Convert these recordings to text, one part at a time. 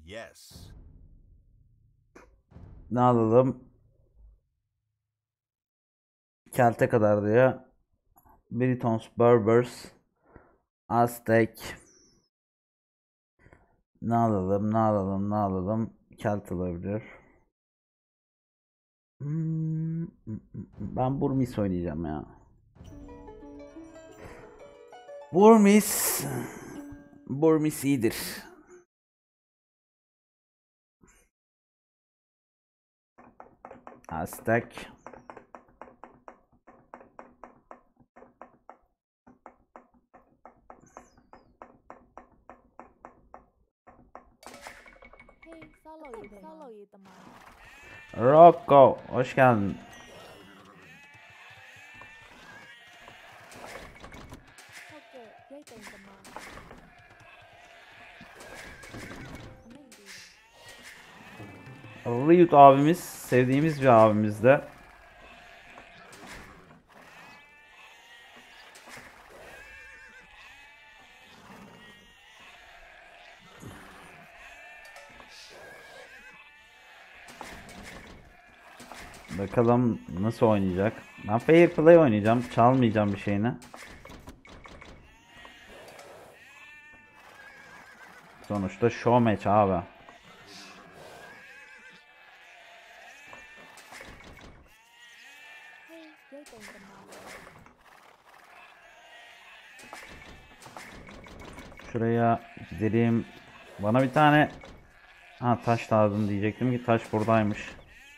Yes. Ne alalım? Kelte kadar diyor. Britons, Berbers, Aztek. Ne alalım? Ne alalım? Ne alalım? Kelt olabilir. Ben Burmis oynayacağım ya. Burmis. Burmis iyidir. Aztek. Rocco, hoş geldin. Ryut abimiz, sevdiğimiz bir abimiz de. Bakalım nasıl oynayacak. Ben fair play oynayacağım. Çalmayacağım bir şeyini. Sonuçta show match abi. Şuraya gidelim. Bana bir tane taş lazım diyecektim ki taş buradaymış.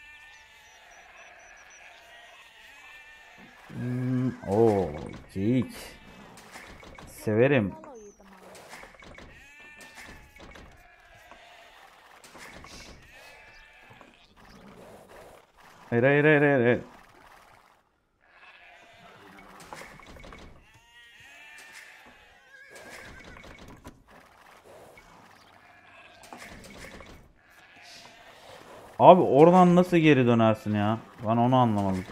Oo, geyik. Severim. Hayır hayır hayır hayır. Abi oradan nasıl geri dönersin ya? Ben onu anlamadım.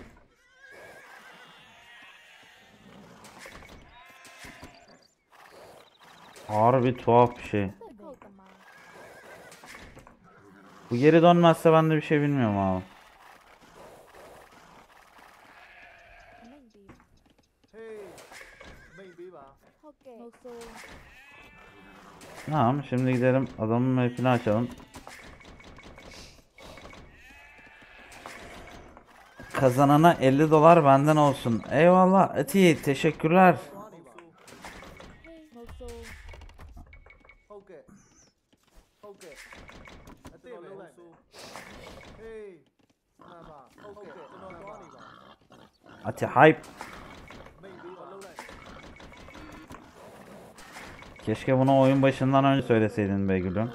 Harbi tuhaf bir şey. Bu geri dönmezse ben de bir şey bilmiyorum abi. Tamam şimdi gidelim adamın map'ini açalım. Kazanana 50 dolar benden olsun. Eyvallah Ati, teşekkürler. Ati hype. Keşke bunu oyun başından önce söyleseydin be gülüm.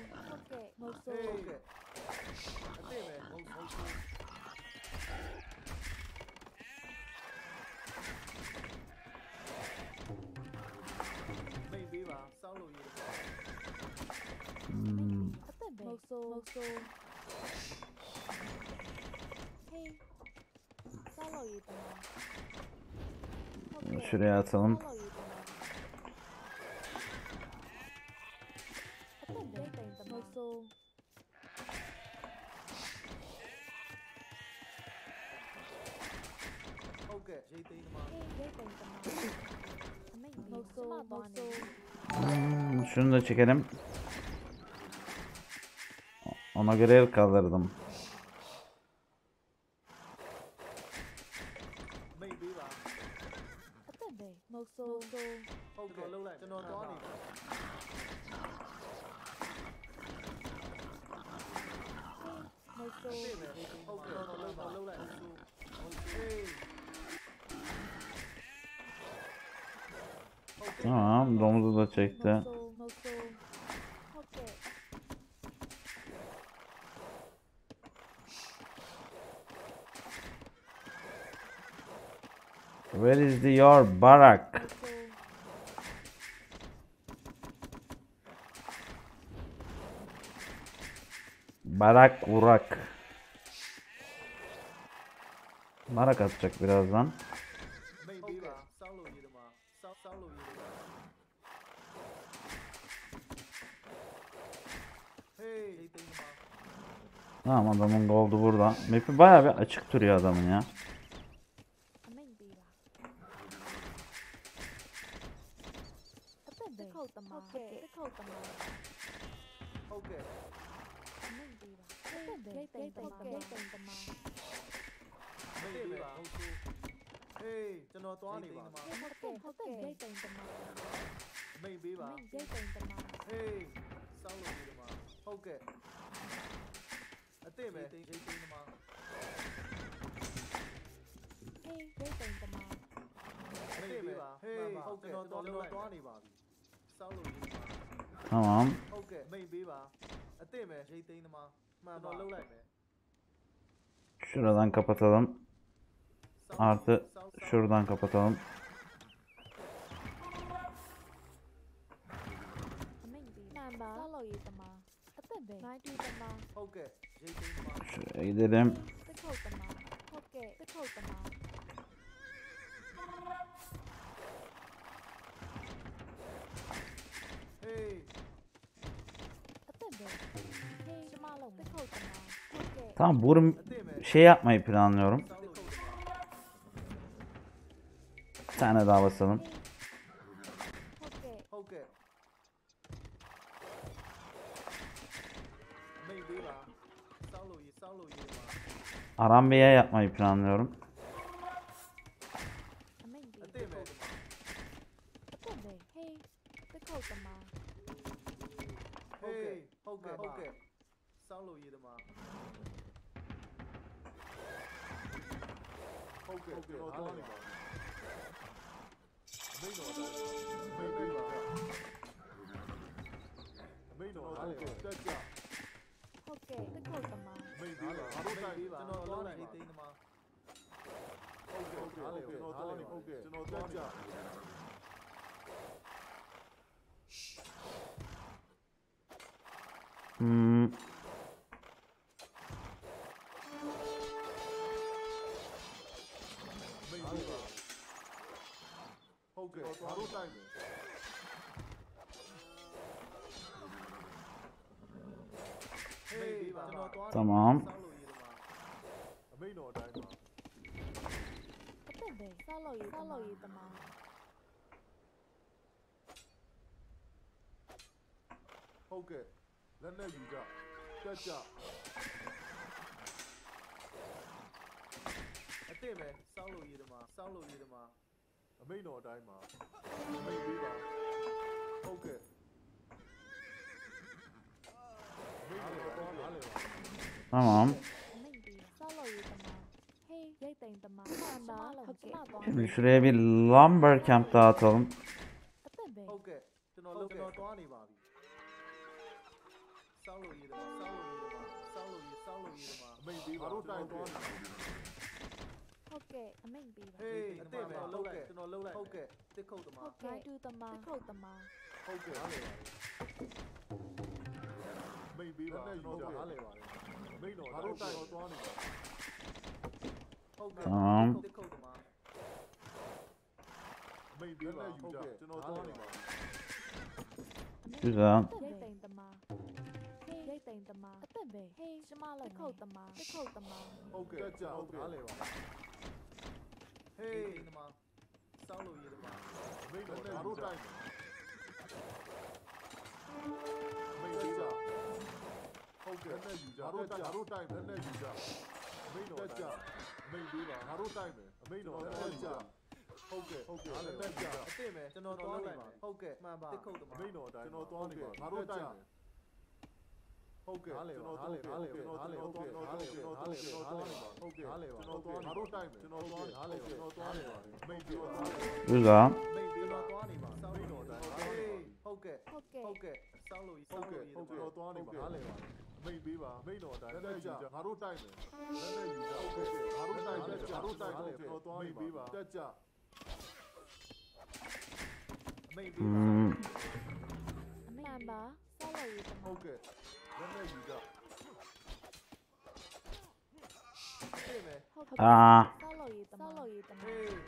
Şuraya atalım. Şunu da çekelim. Ona göre el kaldırdım. Tamam, domuzu da çekti. Where is your barrack? Barak Urak. Barak atacak birazdan. Tamam, adamın goldu burada. Map'i bayağı bir açık duruyor adamın ya. အမိန်ပေးပါအသက်ပဲခုတ်သမားဟုတ်ကဲ့ခုတ်သမားဟုတ်ကဲ့အမိန်ပေးပါအသက်ပဲရိတ်သိမ်းသမားရိတ်သိမ်းသမားမိတ်ပေးပါဟုတ်ဆိုဟေးကျွန်တော်သွားနေပါဟုတ်ကဲ့ရိတ်သိမ်းသမားမိတ်ပေးအပါမိန်ရိတ်သိမ်းသမားဟေးစောင်းလို့ဒီမှာဟုတ်ကဲ့အစ်စ်ပဲရိတ်သိမ်းသမားဟေးရိတ်သိမ်းသမားမိတ်ပေးပါဟေးဟုတ်ကဲ့ကျွန်တော်သွားနေပါပြီစောင်းလို့ဒီမှာ Tamam. ဟုတ်ကဲ့မိတ်ပေးပါအစ်စ်ပဲရိတ်သိမ်းသမားမှန်တော့လှုပ်လိုက်မယ် Şuradan kapatalım. စောင်း Artı စောင်း şuradan kapatalım. အမိန်ပေးမှန်ပါဆောက်လို့ရေးသမားအသက်ပဲမိုင်းတူသမားဟုတ်ကဲ့ရိတ်သိမ်းသမား Şuraya gidelim. တစ်ခုတ်သမားဟုတ်ကဲ့တစ်ခုတ်သမားဟေးအသက်ပဲဟေးကျမလုံးတစ်ခုတ်သမားဟုတ်ကဲ့ Tamam, bu အစ်စ်ပဲ şey yapmayı planlıyorum. စောင်းလို့ဒီမှာ Bir tane daha basalım. ဟုတ်ကဲ့ဟုတ်ကဲ့မိတ်ပေးပါစောင်းလို့ဒီမှာ Arambe'ye yapmayı planlıyorum. အမိန်ပေးအစ်စ်ပဲအသက်ပဲဟေးတစ်ခုတ်သမားဟေးဟုတ်ကဲ့စောင်းလို့ဒီမှာဟုတ်ကဲ့ကျွန်တော်သွားနေပါမိတ်တော်မိတ်ပေးပါမိတ်တော်ဟုတ်ကဲ့တက်ကြဟုတ်ကဲ့တစ်ခုတ်သမားမိတ်ပေးပါအားလုံးတိုက်ပေးပါကျွန်တော်သွားနေသိန်းသမားဟုတ်ကဲ့ကျွန်တော်သွားနေဟုတ်ကဲ့ကျွန်တော်တက်ကြ Hmm, မိတ်ပေးပါဟုတ်ကဲ့အားလုံးတိုက်မယ်ဟေးပေးပါကျွန်တော်သွား tamam. စောင်းလို့ဒီမှာအမိတ်တော်အတိုင်းပါအသက်ပဲဆောက်လို့ရေးသမားဟုတ်ကဲ့လက်နဲ့ယူကြတက်ကြအစ်စ်ပဲစောင်းလို့ဒီမှာအမိတ်တော်အတိုင်းပါမိတ်ပေးပါဟုတ်ကဲ့မိတ်တော်သွားလေ Tamam. အမိန်ပေးဆောက်လို့ရေးသမားဟေးရိတ်သိမ်းသမားမှန်ပါဟုတ်ကဲ့ Şimdi şuraya bir lumber camp daha atalım. အသက်ပဲဟုတ်ကဲ့ကျွန်တော်သွားနေပါပြီစောင်းလို့ရေးတယ်စောင်းလို့ရေးတယ်အမိတ်ပေးပါတို့တိုင်သွားနေဟုတ်ကဲ့အမိန်ပေးပါဟေးအစ်စ်ပဲလှုပ်လိုက်ကျွန်တော်လှုပ်လိုက်ဟုတ်ကဲ့တစ်ခုတ်သမားဟုတ်ကဲ့တူသမားတစ်ခုတ်သမားဟုတ်ကဲ့အားလေပါမိတ်ပေးပါကျွန်တော်အားလေပါမိတ်တော်တို့တိုင်သွားနေပါဟုတ်ကဲ့ Tamam. တစ်ခုတ်သမားမိတ်ပေးပါဟုတ်ကဲ့ကျွန်တော်သွားနေပါ Güzel. ရိတ်သိမ်းသမားဟေးရိတ်သိမ်းသမားအသက်ပဲဟေးကျမလုံးတစ်ခုတ်သမားဟုတ်ကဲ့တက်ကြဟုတ်ကဲ့အားလေပါဟေးသမားစောင်းလို့ရေးသမားမိတ်တော်တို့တိုင်မိတ်ပေးပါဟုတ်ကဲ့နဲ့ယူကြတို့တိုင်နဲ့ယူကြမိတ်တော်တက်ကြမိတ်ပေးပါငါတို့တိုင်မယ်အမိတ်တော်တက်ကြဟုတ်ကဲ့အားလည်းတက်ကြအစ်စ်မယ်ကျွန်တော်သွားလိုက်ပါဟုတ်ကဲ့မှန်ပါတစ်ခုတ်သမားမိတ်တော်တိုင်းကျွန်တော်သွားနေပါငါတို့တိုင်မယ်ဟုတ်ကဲ့ကျွန်တော်သွားလေဟုတ်ကဲ့ကျွန်တော်သွားနေပါဟုတ်ကဲ့ကျွန်တော်သွားငါတို့တိုင်မယ်ကျွန်တော်သွားကျွန်တော်သွားနေပါမိတ်ပြော Güzel. မိတ်ပြောသွားနေပါစောင်းမိတ်တော်တိုင်းဟုတ်ကဲ့ဟုတ်ကဲ့ဟုတ်ကဲ့စောင်းလို့ဟုတ်ကဲ့ကျွန်တော်သွားနေပါအားလေပါမိတ်ပေးပါမိတ်တော်တိုင်းလက်ယူကြငါတို့တိုင်မယ်လက်ယူကြဟုတ်ကဲ့ငါတို့တိုင်တက်ကြငါတို့တိုင်တယ်ကျွန်တော်သွားနေပါတက်ကြမိတ်ပေးပါ Hmm, အမိန်ပါဆောက်လို့ရေးသမားဟုတ်ကဲ့လက်နဲ့ယူကြပြေးမယ်ဟုတ်ကဲ့ ah, ဆောက်လို့ရေးသမားဟေးဟေးအမိန်ပေး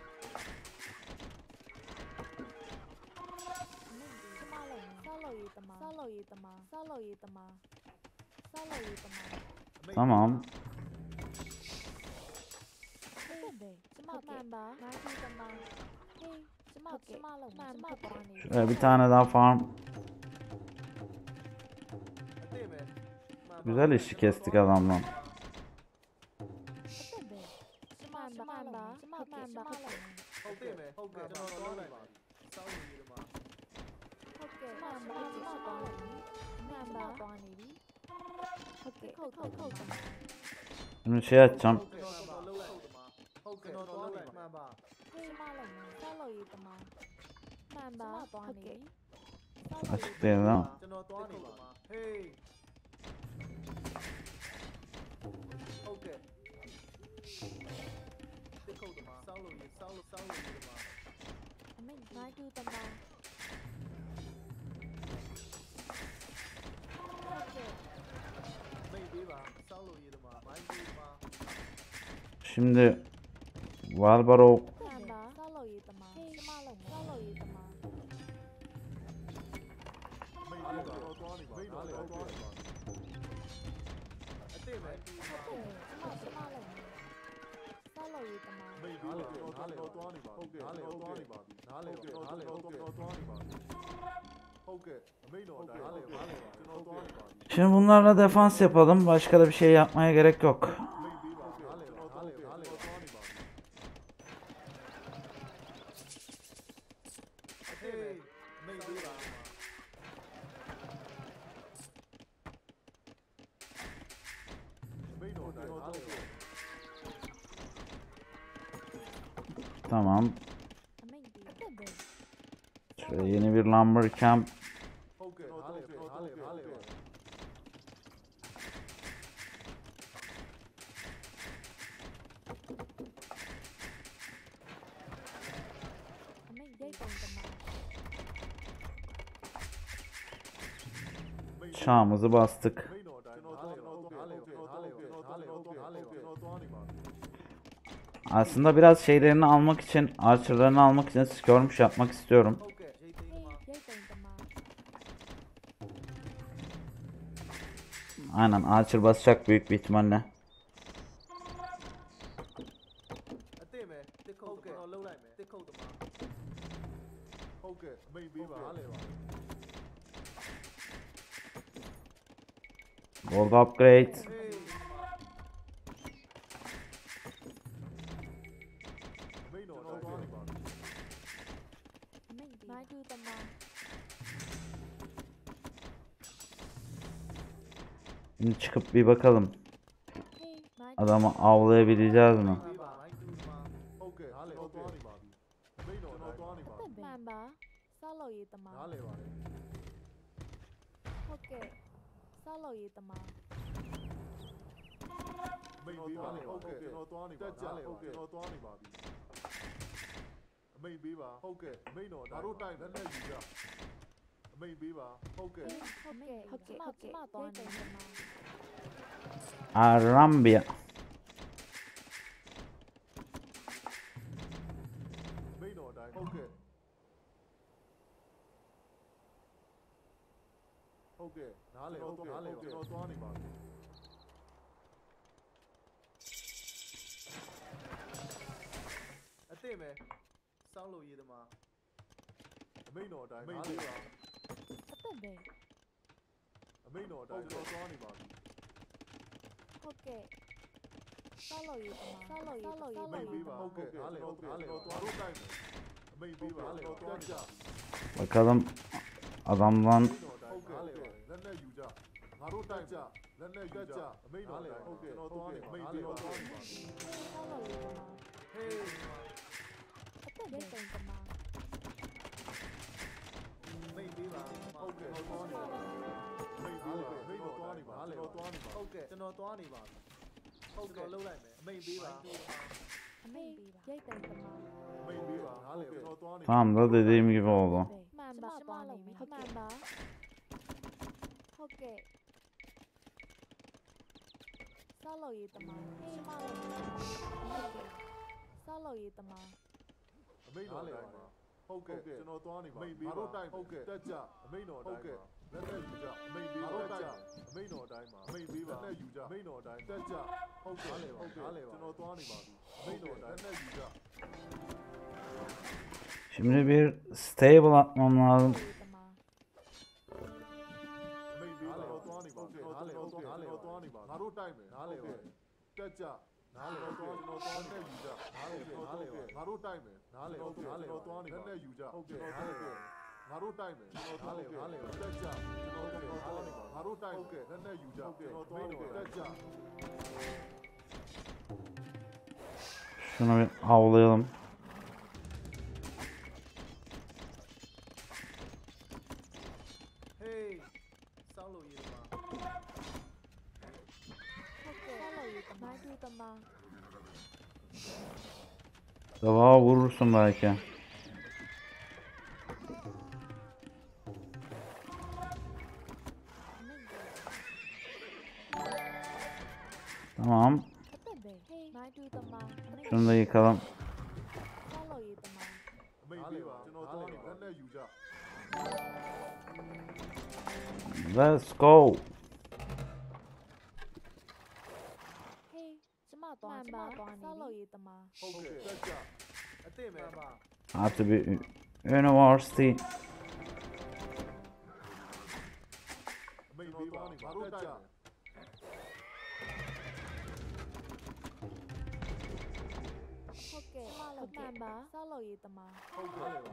ကျမလုံးဆောက်လို့ရေးသမား Tamam. ဟုတ်တယ်ကျမမှန်ပါနားကြည့်တမဟေးကျမလုံးကျမသွားနေ Şuraya bir tane daha farm. အသိပဲ Güzel işi kestik adamdan. ဟုတ်တယ်ကျမမှန်ပါကျမလုံးဟုတ်တယ်ပဲဟုတ်ကဲ့ကျွန်တော်သွားလိုက်ပါစောင်းနေတယ်မှာဟုတ်ကဲ့မှန်ပါကျမသွားနေပြီမှန်ပါသွားနေပြီဟုတ်ကဲ့ဟုတ်တမ Şimdi şey açacağım. ကျွန်တော်လုံးလိုက်ဟုတ်ကဲ့ကျွန်တော်သွားလိုက်မှန်ပါဟေးမလုံးဆောက်လို့ရတမမှန်ပါသွားနေပြီ Açık değil değil mi? ကျွန်တော်သွားနေပါဟေးဟုတ်ကဲ့ဒီခုတ်တမစောင်းလို့ရစောင်းလို့ရတမအမေနားကြည့်တမဟုတ်ကဲ့မိတ်ပေးပါစောင်းလို့ရတမမိုင်းပေးပါ Şimdi Barbarov မှန်ပါဆောက်လို့ရတမဟေးကျမလုံးဆောက်လို့ရတမမိတ်ပေးပါတော့သွားနေပါမိတ်တော့လည်းသွားနေပါအသိပဲဟုတ်ကဲ့ကျမလုံးဆောက်လို့ရတမမိတ်ပေးပါတော့သွားနေပါဟုတ်ကဲ့တော့သွားနေပါပြီနားလေတော့သွားနေပါပြီဟုတ်ကဲ့အမိတ်တော်တိုင်းနားလေပါကျွန်တော်သွားနေပါပြီ Şimdi bunlarla defans yapalım. Başka da bir şey yapmaya gerek yok. မိတ်ပေးပါနားလေတော့သွားနေပါပြီအသိမိတ်ပေးပါမိတ်တော်တိုင်းနားလေ Tamam. အမေဒီတက်တယ် Şöyle yeni bir lumber camp. ဟုတ်ကဲ့နားလေနားလေနားလေအမေရိတ်ပုံတမ Çağımızı bastık. မိတ်တော်တိုင်းနားလေတော့သွားနေပါနားလေနားလေတော့သွားနေပါ Aslında biraz şeylerini almak için, archer'larını almak için skirmish yapmak istiyorum. ဟုတ်ကဲ့ရိတ်သိဟေးမ်းပါရိတ်ပုံတမ Aynen archer basacak büyük bir ihtimalle. အသိပဲတစ်ခုတ်ကျွန်တော်လုံးလိုက်မယ်တစ်ခုတ်တမဟုတ်ကဲ့မိတ်ပေးပါနားလေပါ Gold upgrade. ဟေးမိတ်တော်တိုင်းသွားနေပါပြီအမေဒီနားကြည့်တမ Şimdi çıkıp bir bakalım. ဟေးနား Adamı avlayabileceğiz mi? ပေးပါမိုင်းတူမှာဟုတ်ကဲ့နားလေတော့သွားနေပါပြီမိတ်တော်တိုင်းသွားနေပါမှန်ပါဆောက်လို့ရတမနားလေပါတယ်ဟုတ်ကဲ့ဆောက်လို့ရတမမိတ်ပေးပါဟုတ်ကဲ့ကျွန်တော်သွားနေပါနားလေဟုတ်ကဲ့ကျွန်တော်သွားနေပါပြီအမိတ်ပေးပါဟုတ်ကဲ့မိတ်တော်ဒါတို့တိုင်းလက်နဲ့ယူကြအမိတ်ပေးပါဟုတ်ကဲ့ဟုတ်ကဲ့ကျမသွားနေတမ Arambia. မိတ်တော်တိုင်းဟုတ်ကဲ့ဟုတ်ကဲ့နားလေဟုတ်ကဲ့နားလေကျွန်တော်သွားနေပါပြီအသိပဲစောင်းလို့ရတမအမိတ်တော်တိုင်းနားလေပါအသက်ပဲအမိတ်တော်တိုင်းကျွန်တော်သွားနေပါပြီဟုတ်ကဲ့ဆောက်လို့ရတမဆောက်လို့ရအမိတ်ပေးပါဟုတ်ကဲ့နားလေဟုတ်ကဲ့ကျွန်တော်သွားတို့တိုင်းမယ်အမိတ်ပေးပါကျွန်တော်သွားကြ Bakalım adamdan ဟုတ်ကဲ့လက်နဲ့ယူကြငါတို့တိုက်ကြလက်နဲ့ယူကြအမိတ်တော်တိုင်းဟုတ်ကဲ့ကျွန်တော်သွားနေအမိတ်ပေးတော့သွားနေပါပြီဆောက်လို့ရတမဟေးအသက်ရိတ်ပုံတမမိတ်ပေးပါဟုတ်ကဲ့ကျွန်တော်သွားနေမိတ်ပေးပါမိတ်တော်သွားနေပါကျွန်တော်သွားနေပါဟုတ်ကဲ့ကျွန်တော်သွားနေပါဟုတ်ကဲ့လုံးလိုက်မယ်မိတ်ပေးပါအမေရိတ်ပုံတမမိတ်ပေးပါနားလေကျွန်တော်သွားနေ tam da dediğim gibi oldu. မှန်ပါသွားနေပြီမှန်ပါဟုတ်ကဲ့ဆောက်လို့ရတမကျမလုံးဟုတ်ကဲ့ဆောက်လို့ရတမအမိတ်တော်တိုင်းပါဟုတ်ကဲ့ကျွန်တော်သွားနေပါမိတ်ပေးပါဟုတ်ကဲ့တက်ကြအမိတ်တော်တိုင်းပါလက်နဲ့ယူကြအမိတ်ပေးပါတက်ကြအမိတ်တော်တိုင်းပါအမိတ်ပေးပါလက်နဲ့ယူကြမိန်တော်တိုင်းတက်ကြဟုတ်ကဲ့ဟုတ်ကဲ့ကျွန်တော်သွားနေပါပြီမိန်တော်တိုင်းလက်နဲ့ယူကြ Şimdi bir stable atmam lazım. ယူတမမိန်ပေးပါတော့သွားနေပါဟုတ်ကဲ့နားလေဟုတ်ကဲ့နားလေသွားနေပါငါတို့တိုက်မယ်နားလေဟုတ်တက်ကြနားလေတော့ကျွန်တော်သွားနဲ့ယူကြနားလေနားလေငါတို့တိုက်မယ်နားလေဟုတ်ကဲ့နားလေတော့သွားနေပါလက်နဲ့ယူကြဟုတ်ကဲ့နားလေငါတို့တိုက်မယ်ကျွန်တော်နားလေတက်ကြကျွန်တော်သွားနေပါငါတို့တိုက်ဟုတ်ကဲ့လက်နဲ့ယူကြကျွန်တော်သွားနေတက်ကြ Şunu bir avlayalım. Hey စောင်းလို့ရည်မှာဟုတ်ကဲ့ဆောက်လို့ယူတမယူတမ Dava vurursun belki. Tamam. အသက်ပဲဟေးမိုင်းယူတမ Şunu da yıkalım. ဆောက်လို့ယူတမအမိန်ပေးပါကျွန်တော်သွားနေပါလက်နဲ့ယူကြ Let's go. ဟေးကျမသွားကျမသွားနေဆောက်လို့ယူတမဟုတ်ကဲ့တက်ကြအသင့်ပဲပါ Artı bir university. အမိန်ပေးပါငါတို့တိုက်မယ်ဟုတ်ကဲ့ဟုတ်ကဲ့ပါဆောက်လို့ယူတမဟုတ်ကဲ့လေပါ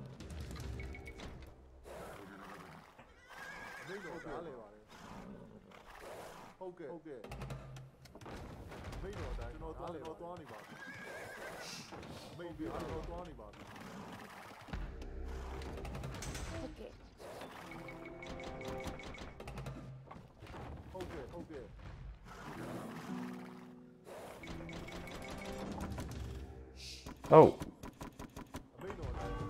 အမိန်တော်နားလေပါတယ်ဟုတ်ကဲ့ဟုတ်ကဲ့မိန်တော်တိုင်းကျွန်တော်သွားနေပါမိန်ပေးပါကျွန်တော်သွားနေပါဟုတ်ကဲ့ဟုတ်ကဲ့ဟုတ်ကဲ့ Oh. အမိန်တော်တိုင်း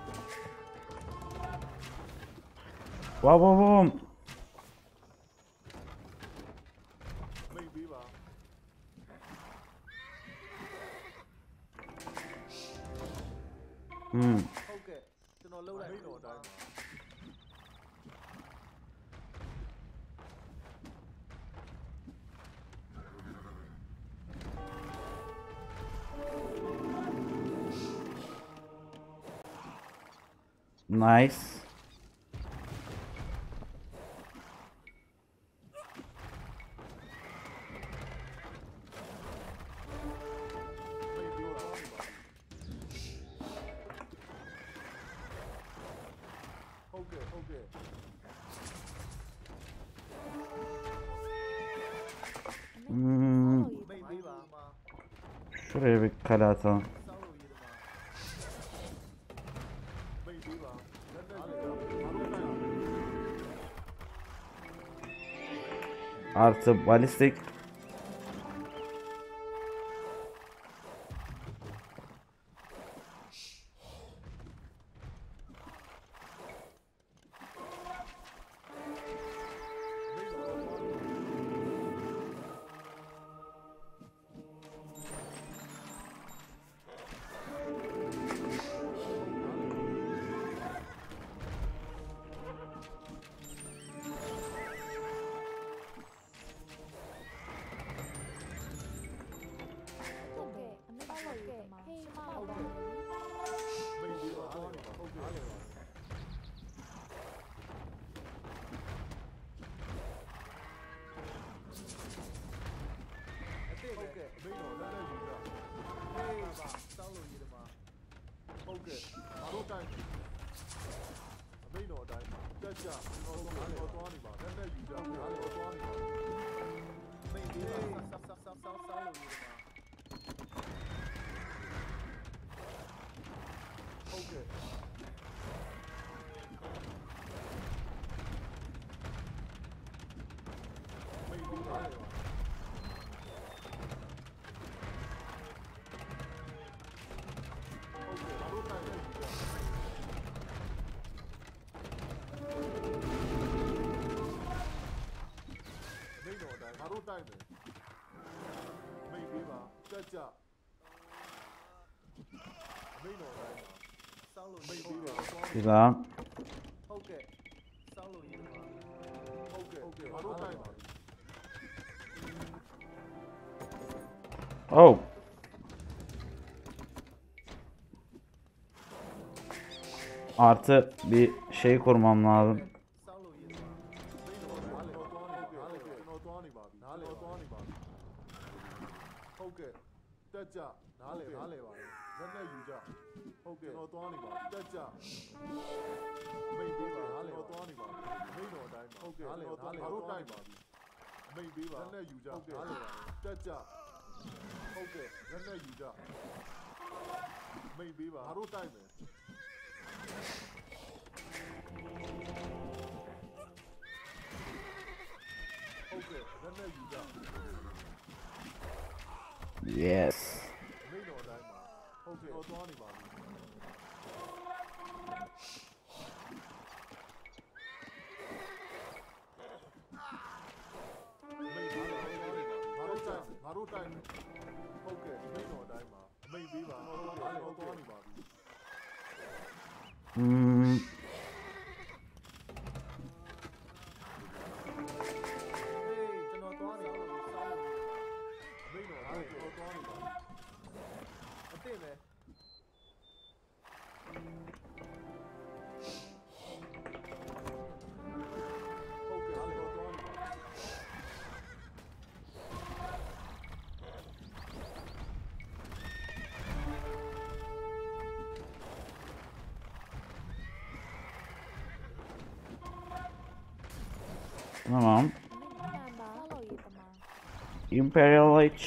Wow, wow, wow. မိန်ပေးပါဟုတ်ကဲ့ကျွန်တော်လှုပ်လိုက်မိန်တော်တိုင်း Nice. Okay, okay. Hmm, မိတ်ပေးပါမှာ şuraya bir kale atalım. စောင်းလို့ရည်မှာမိတ်ပေးပါလက်နဲ့ယူတာအားလုံးတိုက်ပါ Artı balistik. ဟုတ်ကဲ့ဟုတ်ကဲ့မိန်တော်တိုင်းတက်ကြကျွန်တော်သွားနေပါလက်နဲ့ယူကြအားလုံးသွားနေပါမိတ်ပေးပါစောင်းလို့ရည်မှာဟုတ်ကဲ့မိန်ပေးပါငါတို့တိုက်မယ်မိတ်ပေးပါတက်ကြမိန်တော်တိုင်းစောင်းလို့မိတ်ပေးပါ Güzel. ဟုတ်ကဲ့စောင်းလို့ရည်မှာဟုတ်ကဲ့ငါတို့တိုက်ပါ Oh. Artı bir şey kurmam lazım. စောင်းလို့ရည်သွားမိန်တော်သွားနေပါပြီနားလေသွားနေပါပြီဟုတ်ကဲ့တက်ကြနားလေပါလက်နဲ့ယူကြဟုတ်ကဲ့ကျွန်တော်သွားနေပါပြီတက်ကြမိန်ပေးပါနားလေသွားနေပါပြီမိန်တော်အတိုင်းဟုတ်ကဲ့နားလေငါတို့တိုက်ပါပြီမိန်ပေးပါလက်နဲ့ယူကြဟုတ်ကဲ့နားလေပါတက်ကြဟုတ်ကဲ့လက်နဲ့ယူကြမိန်ပေးပါငါတို့တိုက်မယ်ဟုတ်ကဲ့လက်နဲ့ယူကြ Yes. မိန်တော်တိုင်းမှာဟုတ်ကဲ့တော့သွားနေပါပြီမိန်တော်တိုင်းမှာငါတို့တိုက်မယ်ဟုတ်ကဲ့မိန်တော်တိုင်းမှာမိန်ပေးပါတော့သွားနေပါပြီ Hmm. ကျွန်တော်သွားနေတော့စောင်းလို့မိန်တော်တိုင်းတော့သွားနေပါပြီအစ်စ်ပဲဟုတ်ကဲ့တော့သွားနေပါပြီ Tamam. နံပါတ်လောက်ရေးတမ Imperial H.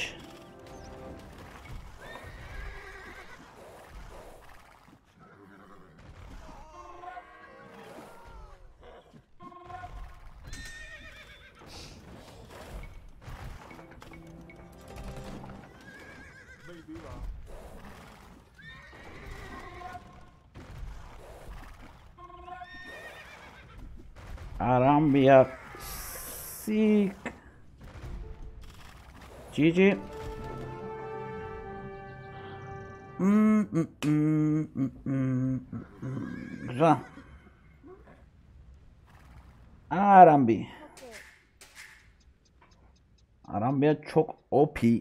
မိန်ပေးပါ Arambia. Sick. GG. Güzel. Arambi. ဟုတ်ကဲ့ Arambia çok OP.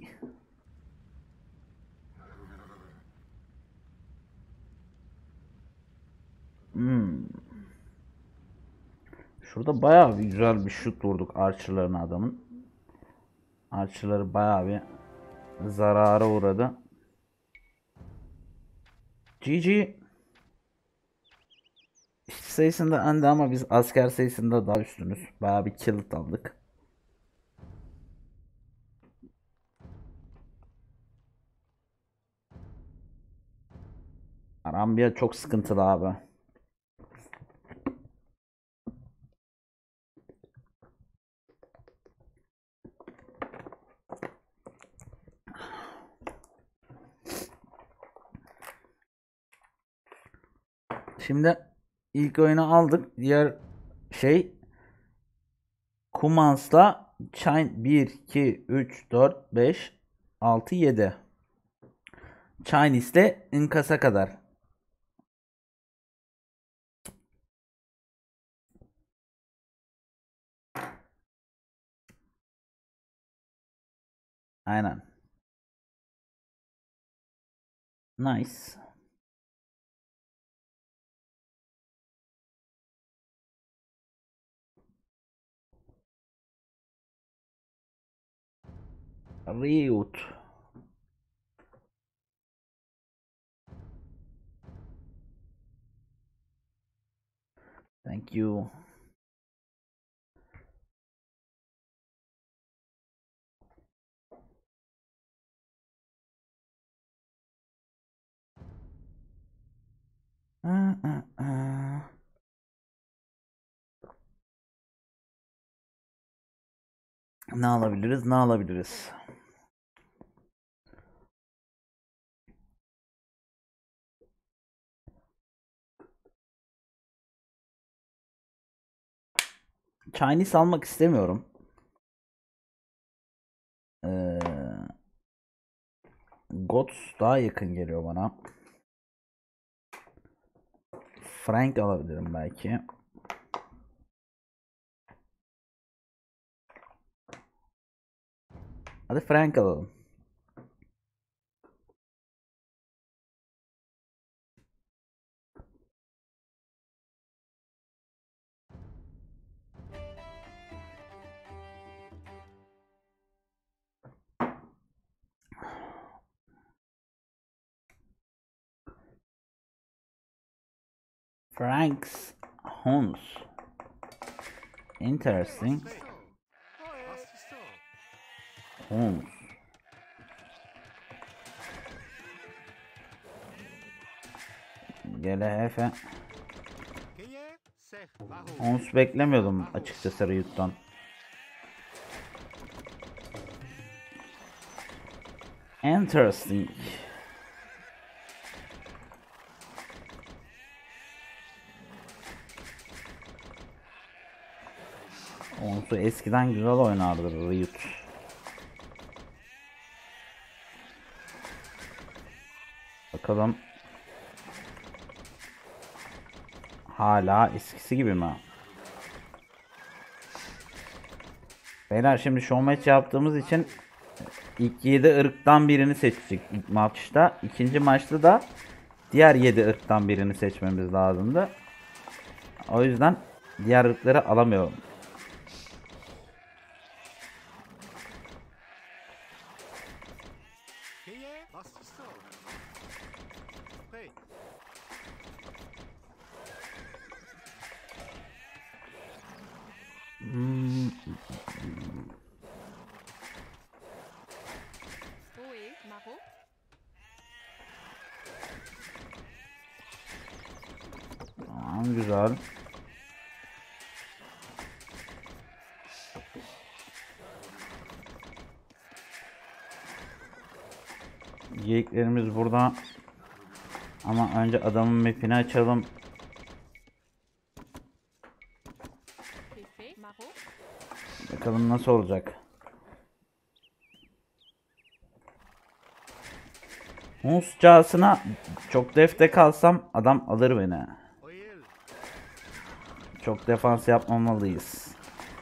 Şurada bayağı bir güzel bir şut vurduk Archer'ların adamın. Archer'ları bayağı bir zarara uğradı. GG. İşçi sayısında önde ama biz asker sayısında daha üstünüz. Bayağı bir kill aldık. Arambia çok sıkıntılı abi. Şimdi ilk oyunu aldık. Diğer şey Kumans'la Chine 1, 2, 3, 4, 5, 6, 7. Chinese'le Inkas'a kadar. Aynen. Nice. Riot. Thank you. Ne alabiliriz? Ne alabiliriz? Chinese almak istemiyorum. Gods daha yakın geliyor bana. Frank alabilirim belki. Hadi Frank alalım. Franks Huns. Interesting. Huns. GLF. Huns beklemiyordum açıkçası Riot'tan. Interesting. Huns'u eskiden güzel oynardı Riot. Bakalım. Hala eskisi gibi mi? Beyler şimdi show match yaptığımız için ilk 7 ırktan birini seçecek ilk maçta. İkinci maçta da diğer 7 ırktan birini seçmemiz lazımdı. O yüzden diğer ırkları alamıyorum. Tamam, güzel. Geyiklerimiz burada. Ama önce adamın map'ini açalım. Bakalım nasıl olacak. Hunscasına çok defte kalsam adam alır beni. Çok defans yapmamalıyız.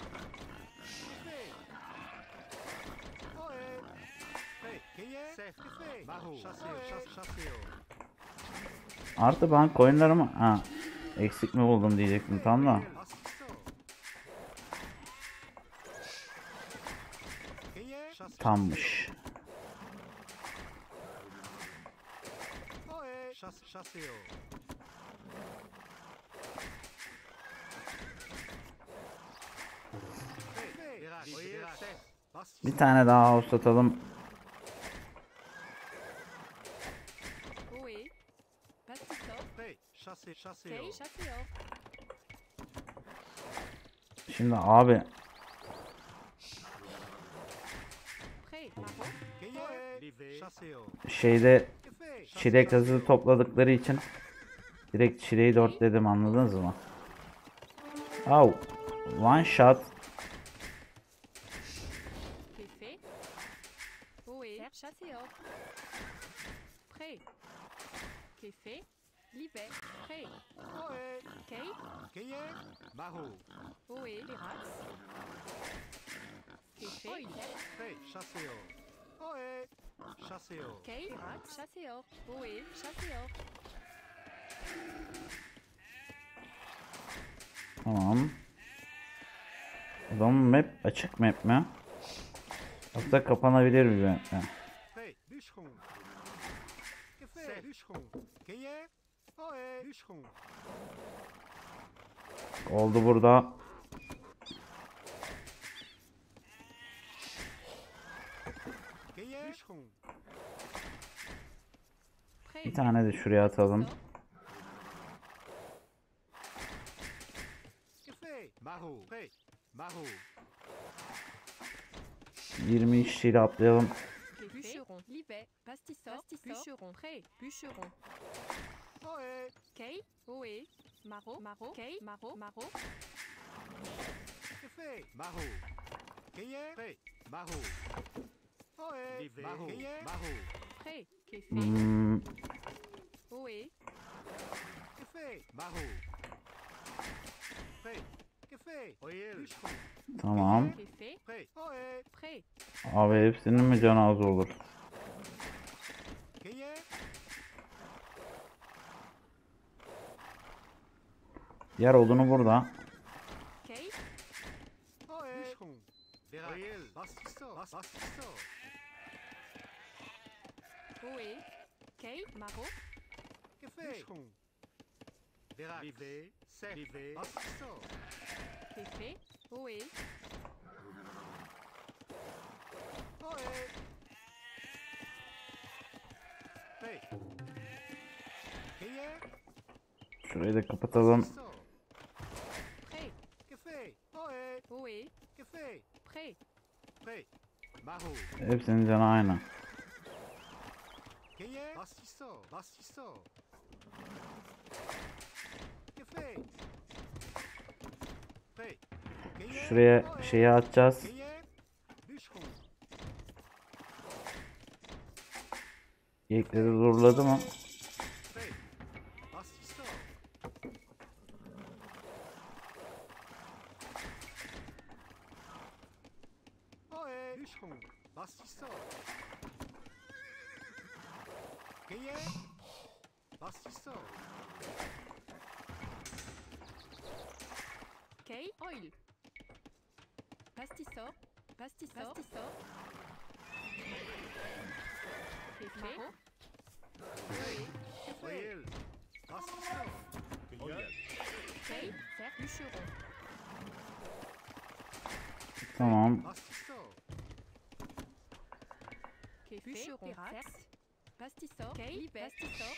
Artı ben coinlerimi eksik mi buldum diyecektim tam da. Tammış. Bir tane daha ustatalım. Şimdi abi şeyde çilek hızı topladıkları için direkt çileği dörtledim, anladınız mı? Oh, one shot. Tamam. Adamın map açık map mi? Yoksa kapanabilir bir map mi? Oldu burada. Bir tane de şuraya atalım. Mahu. 20 işçiyle atlayalım. Bûcheron, Libet, Pastisseur, Bûcheron, Pré, Bûcheron. Kay, Oé, Maro, Kay, Maro, Mahu. Pré. Mahu. Pré, Kéfé, Oé, Mahu. Pré. Oyel. Tamam. Kéfé, Pré, Abi hepsinin mi canı az olur? Diğer odunu burada. Kay, Oyel. Oé, Kay, Maro, Derac. Livé. Sec. Livé. Bastisso. C'est fait. Ohé. Ohé. Hey. Keye. Şurayı da kapatalım. Bastisso. Prêt. Café. Ohé. Ohé. Café. Prêt. Prêt. Mahu. Hepsinin canı aynı. Keye. Bastisso. Bastisso. Café. Prêt. Keye. Şuraya Ohé. şeyi atacağız. Keye. Bûcheron. Geyikleri zorladı mı? Prêt. Bastisso. Ohé. Bûcheron. Bastisso. Keye. Bastisso. Kay. Oil. Pastisor. Pastisor. Pastisor. C'est fait. Ohé. Oil. Bastisso. Kay. Cerf. Bûcheron. Tamam. Bastisso. Bûcheron. Cerf. Pastisor. Kay. Pastisor.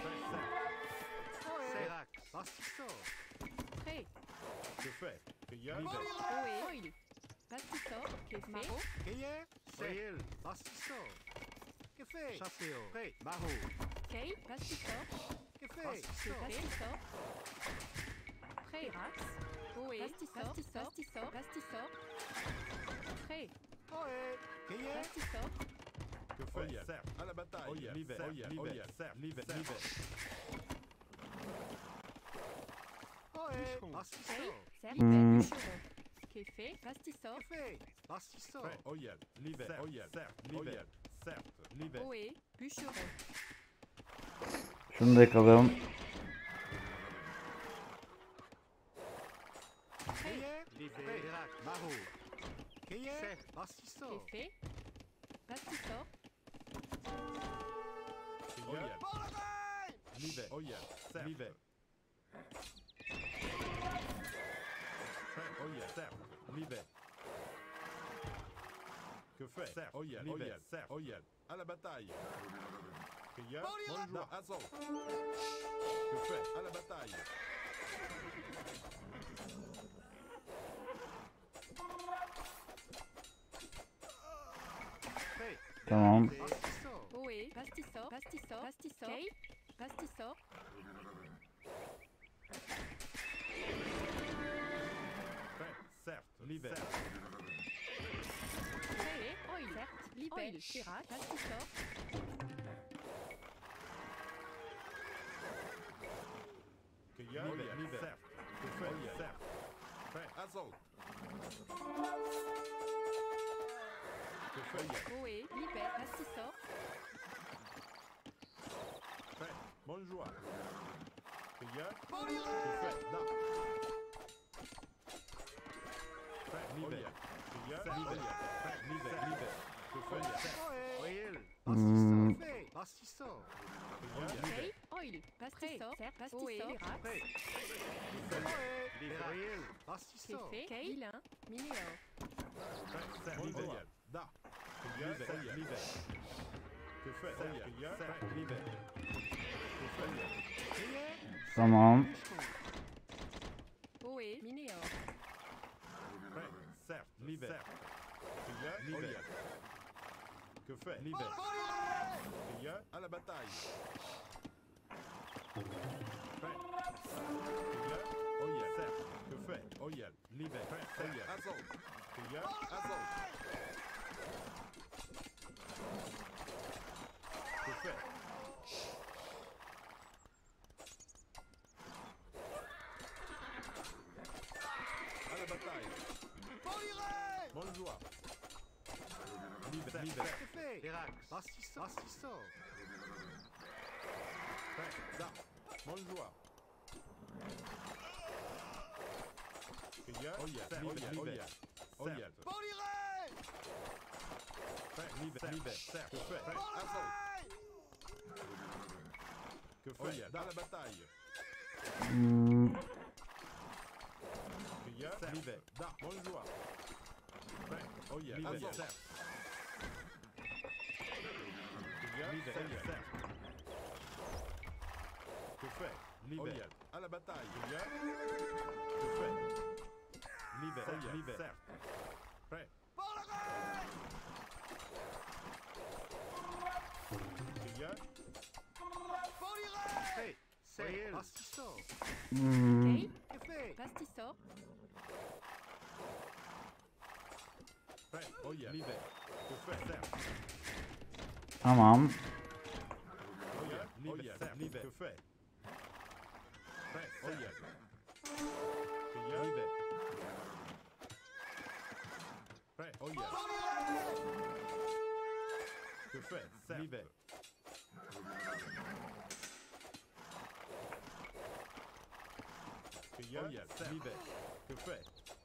Serac. Bastisso. Prêt. Que fait? Cueilleur. Ohé. Oil. Pastisor. Café. Maro. Keye. Oil. Bastisso. Café. Chasseo. Prêt. Mahu. Kay. Pastisor. Café. C'est Pastisor. Prêt. Rax. Ohé. Pastisor. Pastisor. Pastisor. Prêt. Ohé. Keye. Pastisor. Que fait? Cerf. À la bataille. L'hiver. Cerf. L'hiver. Ohé. Kay. Bastisso. Cerf. Hmm. Bûcheron. Café. Pastisor. Café. Bastisso. Oyel. L'hiver. Cerf. L'hiver. Cerf. L'hiver. Ohé. Bûcheron. Şunu da yakalım. Keye. Livé. Derac. Mahu. Keye. Bastisso. Café. Pastisor. Oyel. L'hiver. Cerf. L'hiver. Cerf. L'hiver. Que fait? Cerf. Oyel. Cerf. Oyel. À la bataille. Cueilleur. Bonjour. Assaut. Que fait? À la bataille. Prêt. Tamam. Bastisso. Ohé. Pastisor. Pastisor. Pastisor. Kay. Pastisor. Prêt. Cerf. L'hiver. Prêt. Oil. Certes. Libelle. Chirac. Pastisor. Cueilleur. L'hiver. Cerf. Que fait? Cerf. Prêt. Assaut. Que fait? Ohé. Libelle. Pastisor. Prêt. Bonjour. Cueilleur. Que fait? Da. Prêt. L'hiver. Cueilleur. L'hiver. Prêt. L'hiver. Que fait? Oil. Hmm. Bastisso. Café. Bastisso. Cueilleur. Kay. Oil. Pastisor. Cerf. Pastisor. Rax. Prêt. Oil. Bastisso. Café. Kay. Vilain. Minéor. Prêt. Cerf. L'hiver. Da. Cueilleur. L'hiver. Que fait? Cueilleur. Prêt. L'hiver. Que fait? Keye. Tamam. Ohé. Minéor. Prêt. Cerf. L'hiver. Cueilleur. L'hiver. Que fait? L'hiver. Cueilleur. À la bataille. Prêt. Cueilleur. Oyel. Cerf. Que fait? Oyel. L'hiver. Prêt. Oyel. Assaut. Cueilleur. Assaut. Que fait? À la bataille. Bonjour. L'hiver. L'hiver. Café. Derac. Bastisso. Bastisso. Prêt. Da. Bonjour. Cueilleur. Oyel. Oyel. Oyel. Oyel. Prêt. L'hiver. L'hiver. Cerf. Que fait? Prêt. Assaut. Que fait? Dans la bataille. Pilleur, Livet. Da, bon joueur. Prêt. Oh yeah, Livet. Certes. Pilleur, Livet. Certes. Que fait? Livet. À la bataille. Pilleur. Que fait? Livet. Livet. Certes. Prêt. Pilleur. Hey, Soyel. Pastisso. Hmm, Ok. Que fait? Pastisso. Prêt. Oh yeah, Livet. Que fait? Certes. tamam. Oh yeah, Livet. Certes. Livet. Que fait? Prêt. Oh yeah. Pilleur. Livet. Prêt. Oh yeah. Que fait? Certes. Livet. Pilleur. Oh yeah. Certes. Livet. Que fait?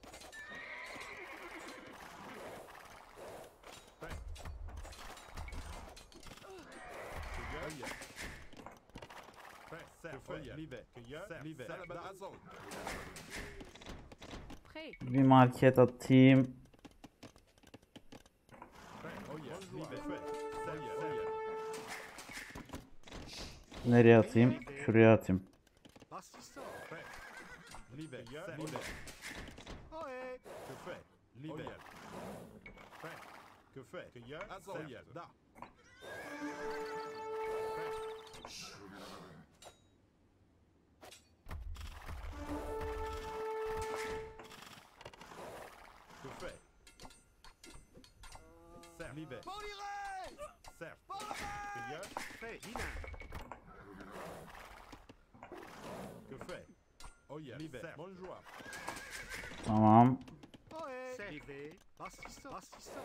Prêt. Pilleur. Oh yeah. Prêt. Certes. Oh yeah. Livet. Pilleur. Livet. Prêt. Bir market atayım. Prêt. Oh yeah. Livet. Fait. Certes. Oh yeah. Nereye atayım? Şuraya atayım. Pastisso. Prêt. Livet. Certes. Livet. Ohé. Que fait? Livet. Prêt. Que fait? Pilleur. Certes. Da. Prêt. Que fait? Certes. Livet. Certes. Pilleur. Hey, Dina. Que fait? Oh yeah. Livet. Bon joueur. Tamam. Ohé. Livet. Pastisso. Pastisso.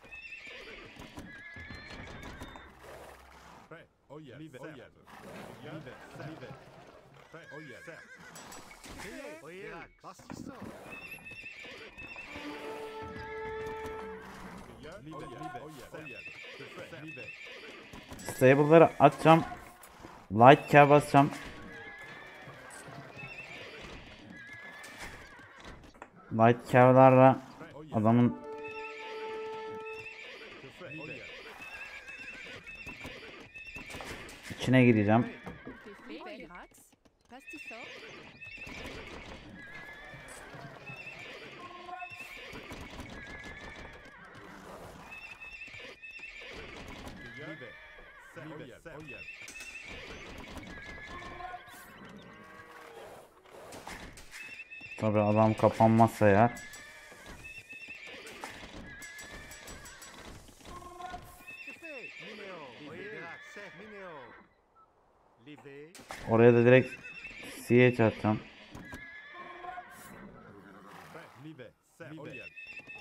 Prêt. Oh yeah. Livet. Oh yeah. Pilleur. Livet. Livet. Prêt. Oh yeah. Certes. Soyel. Pastisso. Pilleur. Livet. Livet. Oh yeah. Oh yeah. Que fait? Livet. Stable'ları atacağım. Light care basacağım. Light care'larla Prêt. Oh yeah. adamın Que fait? Oh yeah. içine gireceğim. Que fait? Virax. Pastisso. Pilleur. Livet. Certes. Oh yeah. Oh yeah. Tabii adam kapanmazsa eğer. Que fait? Mineo. Ohé. C'est Mineo. Livet. Oraya da direkt CH atacağım. Prêt. Livet. Certes. Oh yeah.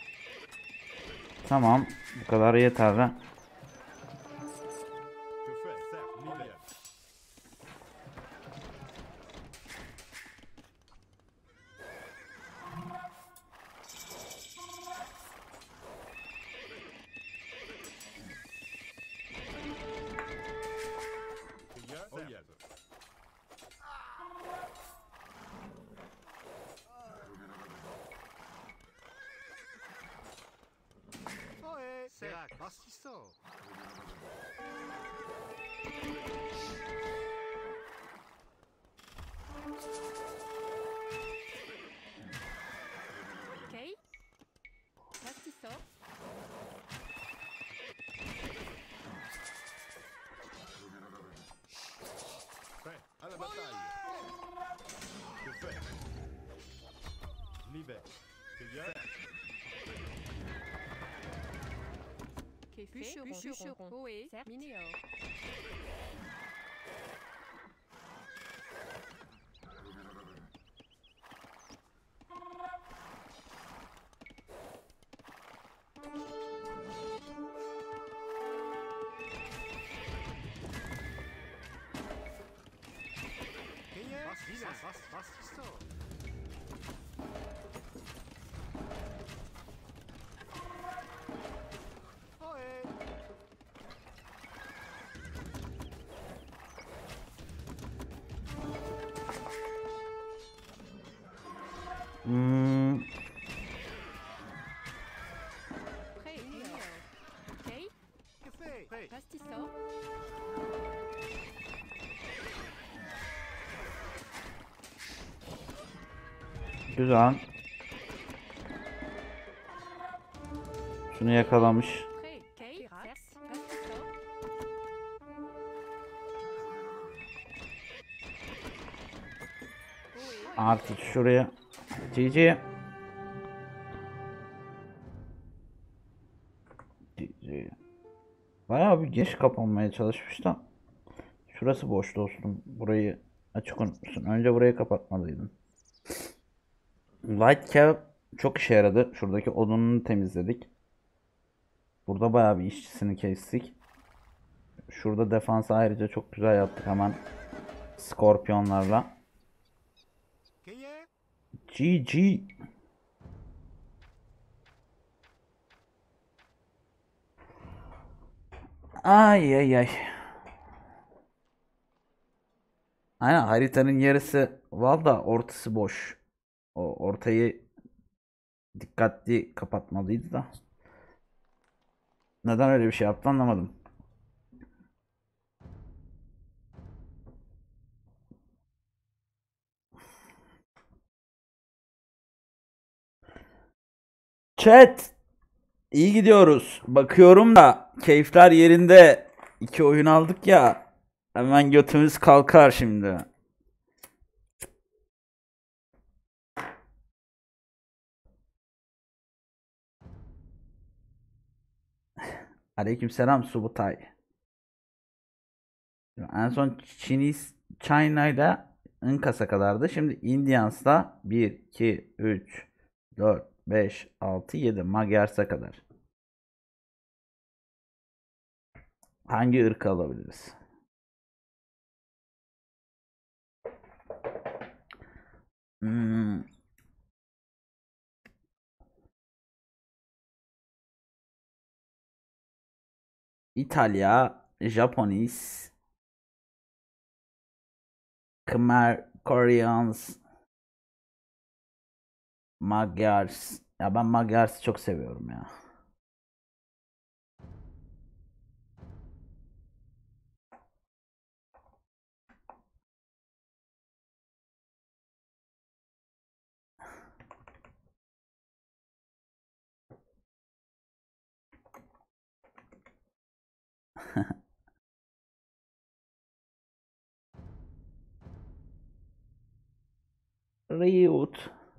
Tamam. Bu kadar yeterli. Que fait? Certes. Livet. Pilleur. Oh yeah. Ohé. C'est Pastisso. Ok. Pastisso. Prêt. À la bataille. Que fait? Livet. Pilleur. Que fait? Bûcheron. Ohé. Minéo. Pastisso. Ohé. fait? Fait. Pastisseau. Güzel. Şunu yakalamış. Prêt. Kate. Pastisseau. Oui. Artık şuraya. GG. GG. Bayağı bir geniş kapanmaya çalışmış da. Şurası boş dostum. Burayı açık unutmuşsun. Önce burayı kapatmalıydın. Light Cave çok işe yaradı. Şuradaki odununu temizledik. Burada bayağı bir işçisini kestik. Şurada defansı ayrıca çok güzel yaptık hemen. Skorpiyonlarla. Qu'est-ce? GG. Ay ay ay. Aynen haritanın yarısı valla ortası boş. O ortayı dikkatli kapatmalıydı da. Neden öyle bir şey yaptı anlamadım. Chat. İyi gidiyoruz. Bakıyorum da keyifler yerinde. 2 oyun aldık ya. Hemen götümüz kalkar şimdi. Aleykümselam Subutay. En son China'yla Inkas'a kadardı. Şimdi Indians'ta 1, 2, 3, 4, 5, 6, 7 Magyars'a kadar. Hangi ırkı alabiliriz? Hmm. İtalya, Japonis, Khmer, Koreans, Magyars. Ya ben Magyars'ı çok seviyorum ya. Riot.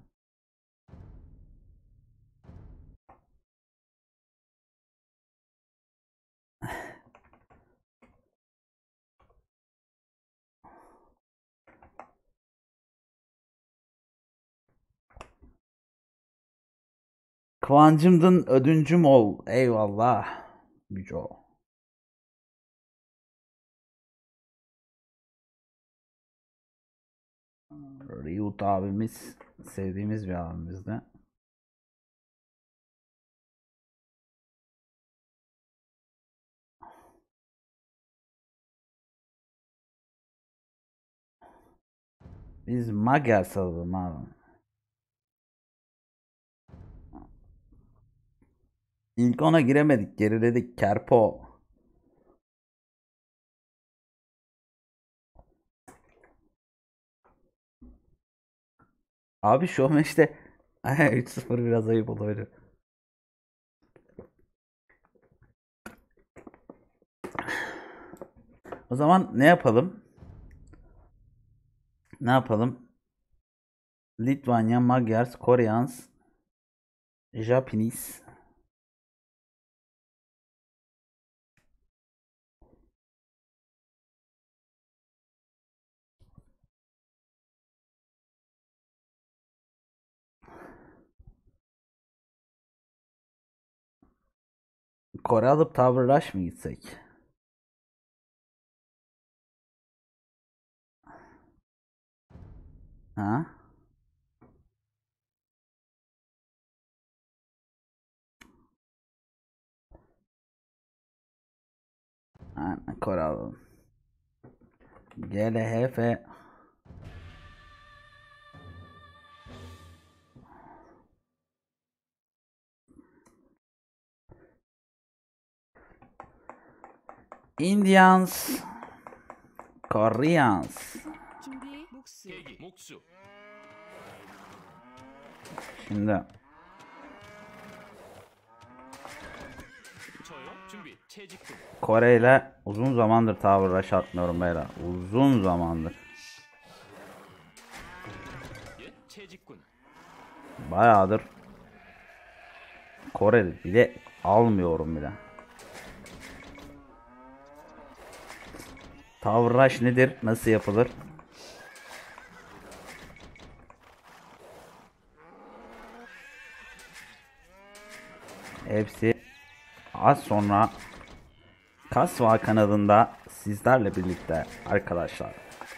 Kıvancımdın ödüncüm ol. Eyvallah. Müco. Riot abimiz sevdiğimiz bir abimizdi. Biz Magyar salalım abi. İlk ona giremedik. Geriledik. Kerpo. Abi şu işte 3-0 biraz ayıp olabilir. O zaman ne yapalım? Ne yapalım? Litvanya, Magyars, Koreans, Japanese. Kore alıp Tower Rush mı gitsek? Ha? Aynen Kore alalım. GLHF. Indians, Koreans. 준비 목수 대기 목수 Şimdi 저요 준비 채직군 Kore ile uzun zamandır Tower Rush atmıyorum beyler. Uzun zamandır. 예 채직군 Bayağıdır Kore bile almıyorum bile. Tower Rush nedir? Nasıl yapılır? Hepsi az sonra Kasva kanalında sizlerle birlikte arkadaşlar.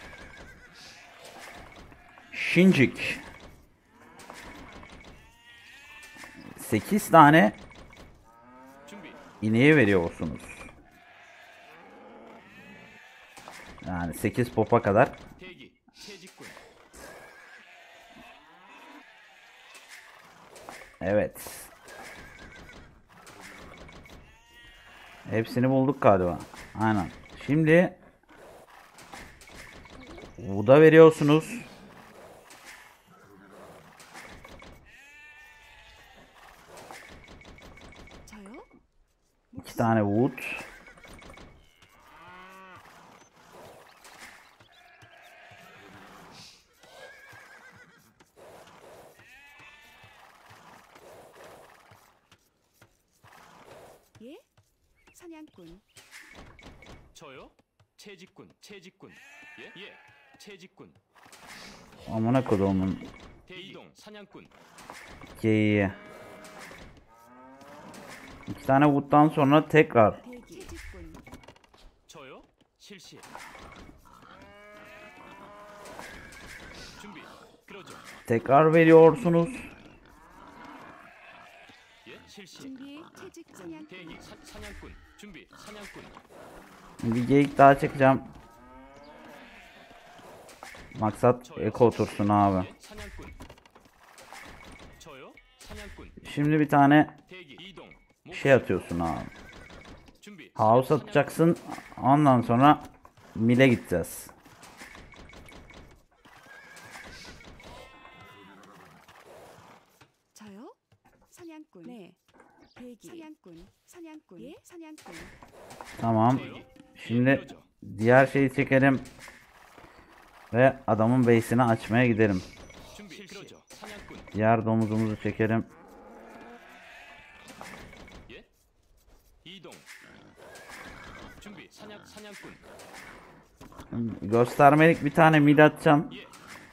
Şincik 8 tane 준비 ineği veriyorsunuz. Yani 8 popa kadar. 대기 채직군 Evet. Hepsini bulduk galiba. Aynen. Şimdi Wood'a veriyorsunuz. 저요? 2 tane Wood. 예? 사냥꾼 저요 채직군 예 채직군 Amına koduğumun 대이동 사냥꾼 geyiği. 2 tane Wood'dan sonra tekrar 대기 채집꾼 저요 실시 준비 그러죠 tekrar veriyorsunuz. 예 실시 준비 채집 사냥꾼 대기 사냥꾼 준비 사냥꾼 Bir geyik daha çekeceğim. Maksat eko otursun abi. 예 사냥꾼 저요 사냥꾼 Şimdi bir tane 대기 이동 şey atıyorsun abi. 준비 House atacaksın. Ondan sonra Mill'e gideceğiz. 저요? 사냥꾼 네 대기 사냥꾼 예 사냥꾼 Tamam. 저요 Şimdi 그러죠 diğer şeyi çekelim. Ve adamın base'ini açmaya gidelim. 준비 그러죠 사냥꾼 Diğer domuzumuzu çekelim. 예 이동 준비 사냥꾼 Göstermelik bir tane mid atacağım. 예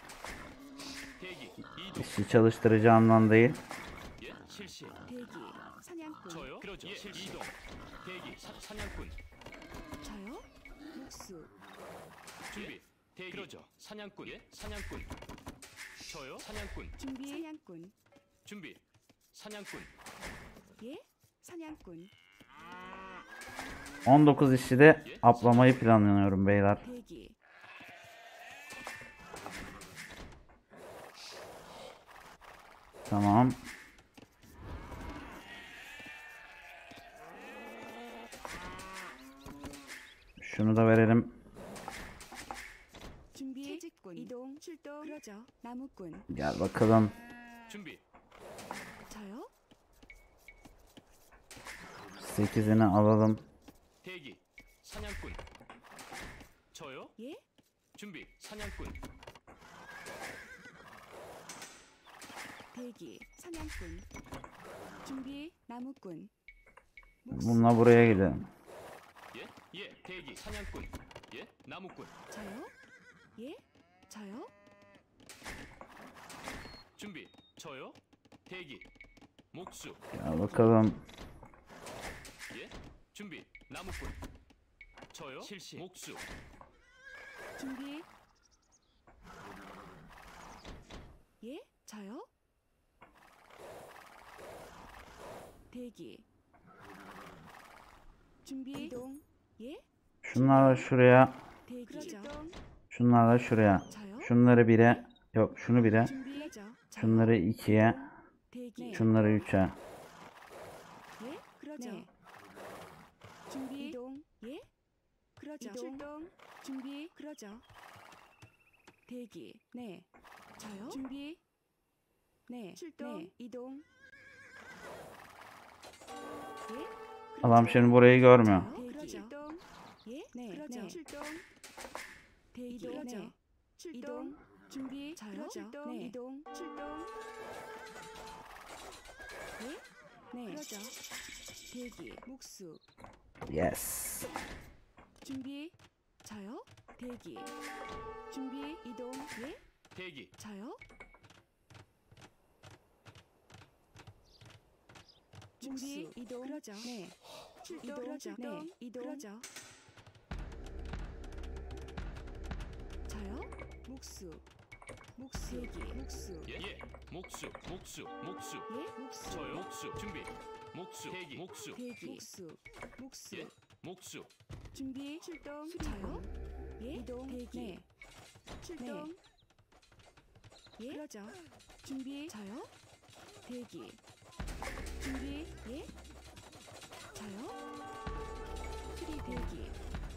대기 이동 İşi çalıştıracağımdan değil. 예 실시 대기 사냥꾼 저요 그러죠 예 이동 대기 사냥꾼 저요? 목수 준비 대기 그러죠 사냥꾼 예 사냥꾼 저요 사냥꾼 준비 사냥꾼 준비 사냥꾼 예 사냥꾼 19 işi de aplamayı planlıyorum beyler. 대기 Tamam. Şunu da verelim. 준비 채집꾼 이동 출동 그러죠 나무꾼 Gel bakalım. 준비 저요? 8'ini alalım. 대기 사냥꾼 저요 예? 준비 사냥꾼 대기 사냥꾼 준비 나무꾼 Bununla buraya gidelim. 예 대기 사냥꾼 예 나무꾼 저요? 예? 저요? 준비 저요 대기 목수 Gel bakalım. 예 준비 나무꾼 저요 실시 목수 준비 예? 저요? 대기 준비 이동 예? Şunları şuraya. 대기 그러죠 Şunları şuraya. 저요? Şunları 1'e. Yok şunu 1'e. 준비하죠 저요? Şunları 2'ye. 대기 Şunları 3'e. 예? 그러죠 준비 이동 예? 그러죠. 출동. 준비. 그러죠. 대기. 네. 저요. 준비. 네. 출동. 네. 이동. 예. Adam şimdi burayı görmüyor. 대기. 출동. 예. 네. 그러죠. 출동. 대기. 네. 출동. 준비. 저요. 출동. 네. 이동. 출동. 예. 네. 그러죠. 대기. 목수. Yes. 준비. 저요. 대기. 준비. 이동. 예. 대기. 저요. 준비. 이동. 그러죠. 네. 출동. 그러죠. 네. 이동. 그러죠. 저요. 목수. 목수. 대기. 목수. 예. 예. 목수. 목수. 목수. 예. 목수. 저요. 목수. 준비. 목수. 대기. 목수. 대기. 목수. 목수. 예. 목수. 준비. 출동. 저요. 예. 이동. 대기. 네. 출동. 예. 그러죠. 준비. 저요. 대기. 준비. 예. 저요. 수리 대기.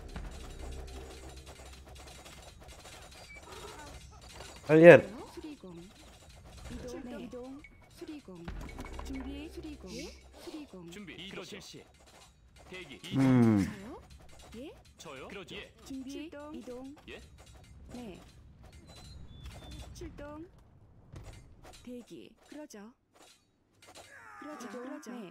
Hayır. 저요. 수리공. 이동. 네. 이동. 수리공. 준비. 수리공. 예. 수리공. 준비. 이동 실시. 대기. Hmm. 저요. 예. 저요. 그러죠. 예. 준비. 출동. 이동. 예. 네. 출동. 대기. 그러죠. 그러죠. 그러죠. 네.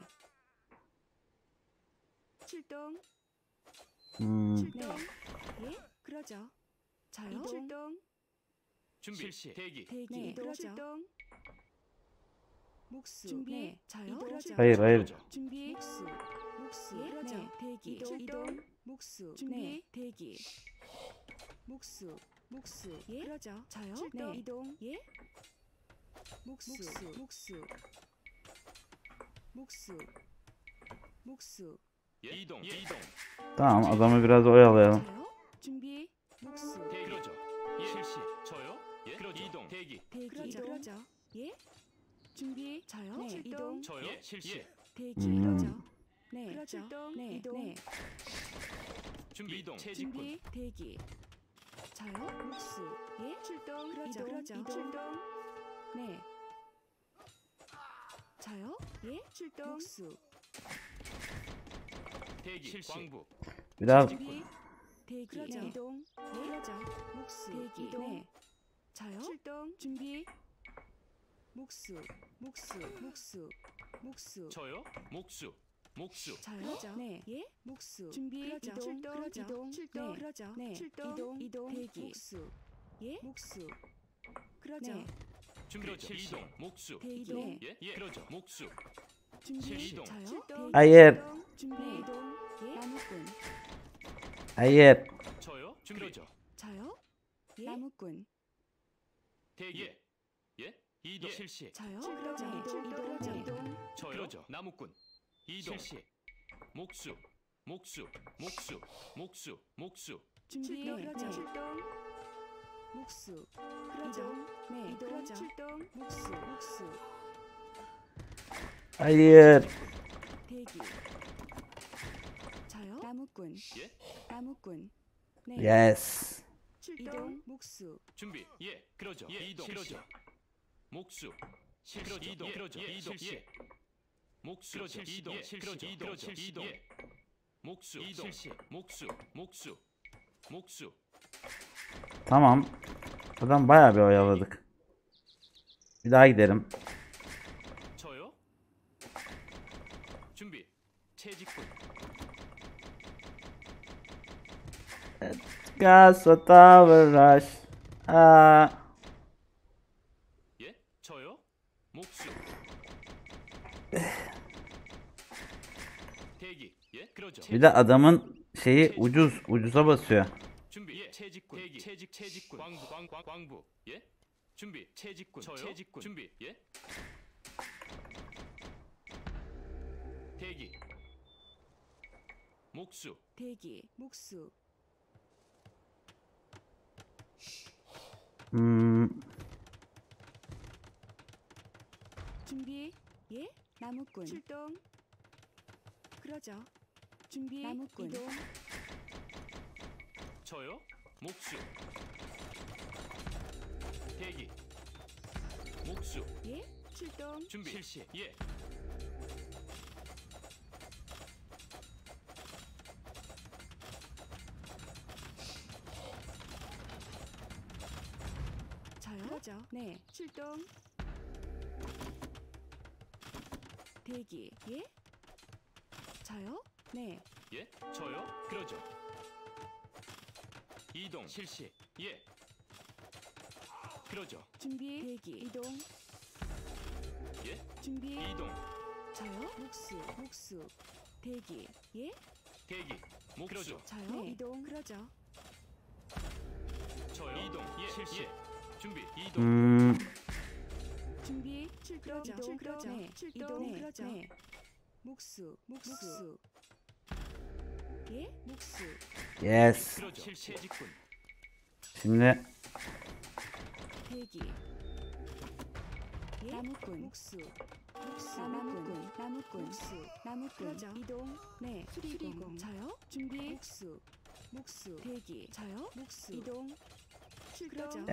출동. Hmm. 출동. 예. 그러죠. 저요. 출동. 준비. 실시. 대기. 대기. 네. 이동. 출동. 목수. 준비. 네. 저요. 그러죠. Hayır hayır. 그러죠. 준비. 목수. 목수. 예. 그러죠. 네. 대기. 이동. 이동. 목수. 준비. 네. 대기. 목수. 목수. 예. 그러죠. 저요. 출동. 네. 이동. 예. 목수. 목수. 목수. 목수. 예. 이동. 예. 이동. Tamam, adamı biraz oyalayalım. 저요. 준비. 목수. 대기. 그러죠. 예. 실시. 저요. 예. 그러죠. 이동. 대기. 대기. 그러죠. 그러죠. 예. 준비. 저요. 네. 이동. 저요. 예. 실시. 대기. 그러죠. 네. 그러죠. 출동. 네. 이동. 네. 준비. 이동. 채직군. 준비. 대기. 저요. 목수. 예. 출동. 그러죠. 그러죠. 이동. 출동. 네. 저요. 예. 출동. 목수. 대기. 실시. 광부. Biraz 준비. 대기. 그러죠. 네. 이동. 예. 그러죠. 목수. 대기. 이동. 네. 저요. 출동. 준비. 목수. 목수. 목수. 목수. 저요. 목수. 목수. 저요. 네. 예. 목수. 준비. 그러죠. 이동. 출동. 그러죠. 이동. 출동. 네. 그러죠. 네. 출동. 이동. 이동. 대기. 목수. 예. 목수. 그러죠. 네. 준비. 그렇죠. 이동. 목수. 대기. 네. 예. 예. 그러죠. 목수. 준비. 이동. 저요. 출동. 대기. Hayır. 출동. 준비. 이동. 예. 나무꾼. hayır. 저요. 준비. 그러죠. 저요. 예. 나무꾼. 대기. 예. 예. 이동. 실시. 저요. 그러죠. 이동. 이동. 이동. 저요. 그러죠. 나무꾼. 이동. 실시. 목수. 목수. 목수. 목수. 목수. 준비. 그러죠. 출동. 목수. 그러죠. 네. 이동. 그러죠. 출동. 목수. 목수. Hayır. 대기. 저요. 나무꾼. 예. 나무꾼. 네. Yes. 출동. 목수. 준비. 예. 그러죠. 예. 이동. 그러죠. 목수. 실시. 이동. 그러죠. 예. 이동. 예. 목수. 그러죠. 이동. 실시. 이동. 그러죠. 이동. 예. 목수. 이동. 실시. 목수. 목수. 목수. Tamam. Adam bayağı bir oyaladık. Bir daha gidelim. 저요. 준비. 채직군. Gas tower rush. Aa. 예. 저요. 목수. 대기. 예. 그러죠. Bir de adamın şeyi ucuza basıyor. 준비. 예. 채직군. 대기. 채직군. 광부. 예. 준비. 채직군. 저요. 채직군. 준비. 예. 대기. 목수. 대기. 목수. 준비. 예. 나무꾼. 출동. 그러죠. 준비. 나무꾼. 이동. 저요? 목수. 대기. 목수. 예, 출동. 준비. 실시. 예. 저요? 그러죠. 네, 출동. 대기. 예? 저요? 네, 예. 저요? 그러죠. 이동. 실시. 예. 그러죠. 준비. 대기. 이동. 예. 준비. 이동. 저요? 목수. 대기. 예? 대기. 목수. 그러죠. 저요? 네, 이동. 그러죠. 저요. 이동. 예. 실시. 예. 준비. 이동. 준비. 출동. 이동. 그러죠. 네, 출동. 이동. 그러죠. 네. 목수. 예? 목수. 예스. 그러죠. 실시. 직군. şimdi 대기. 예? 나무꾼. 목수. 나무꾼. 나무꾼. 그러죠. 이동. 네. 수리공. 저요? 준비. 목수. 대기. 저요? 목수. 이동. 출동.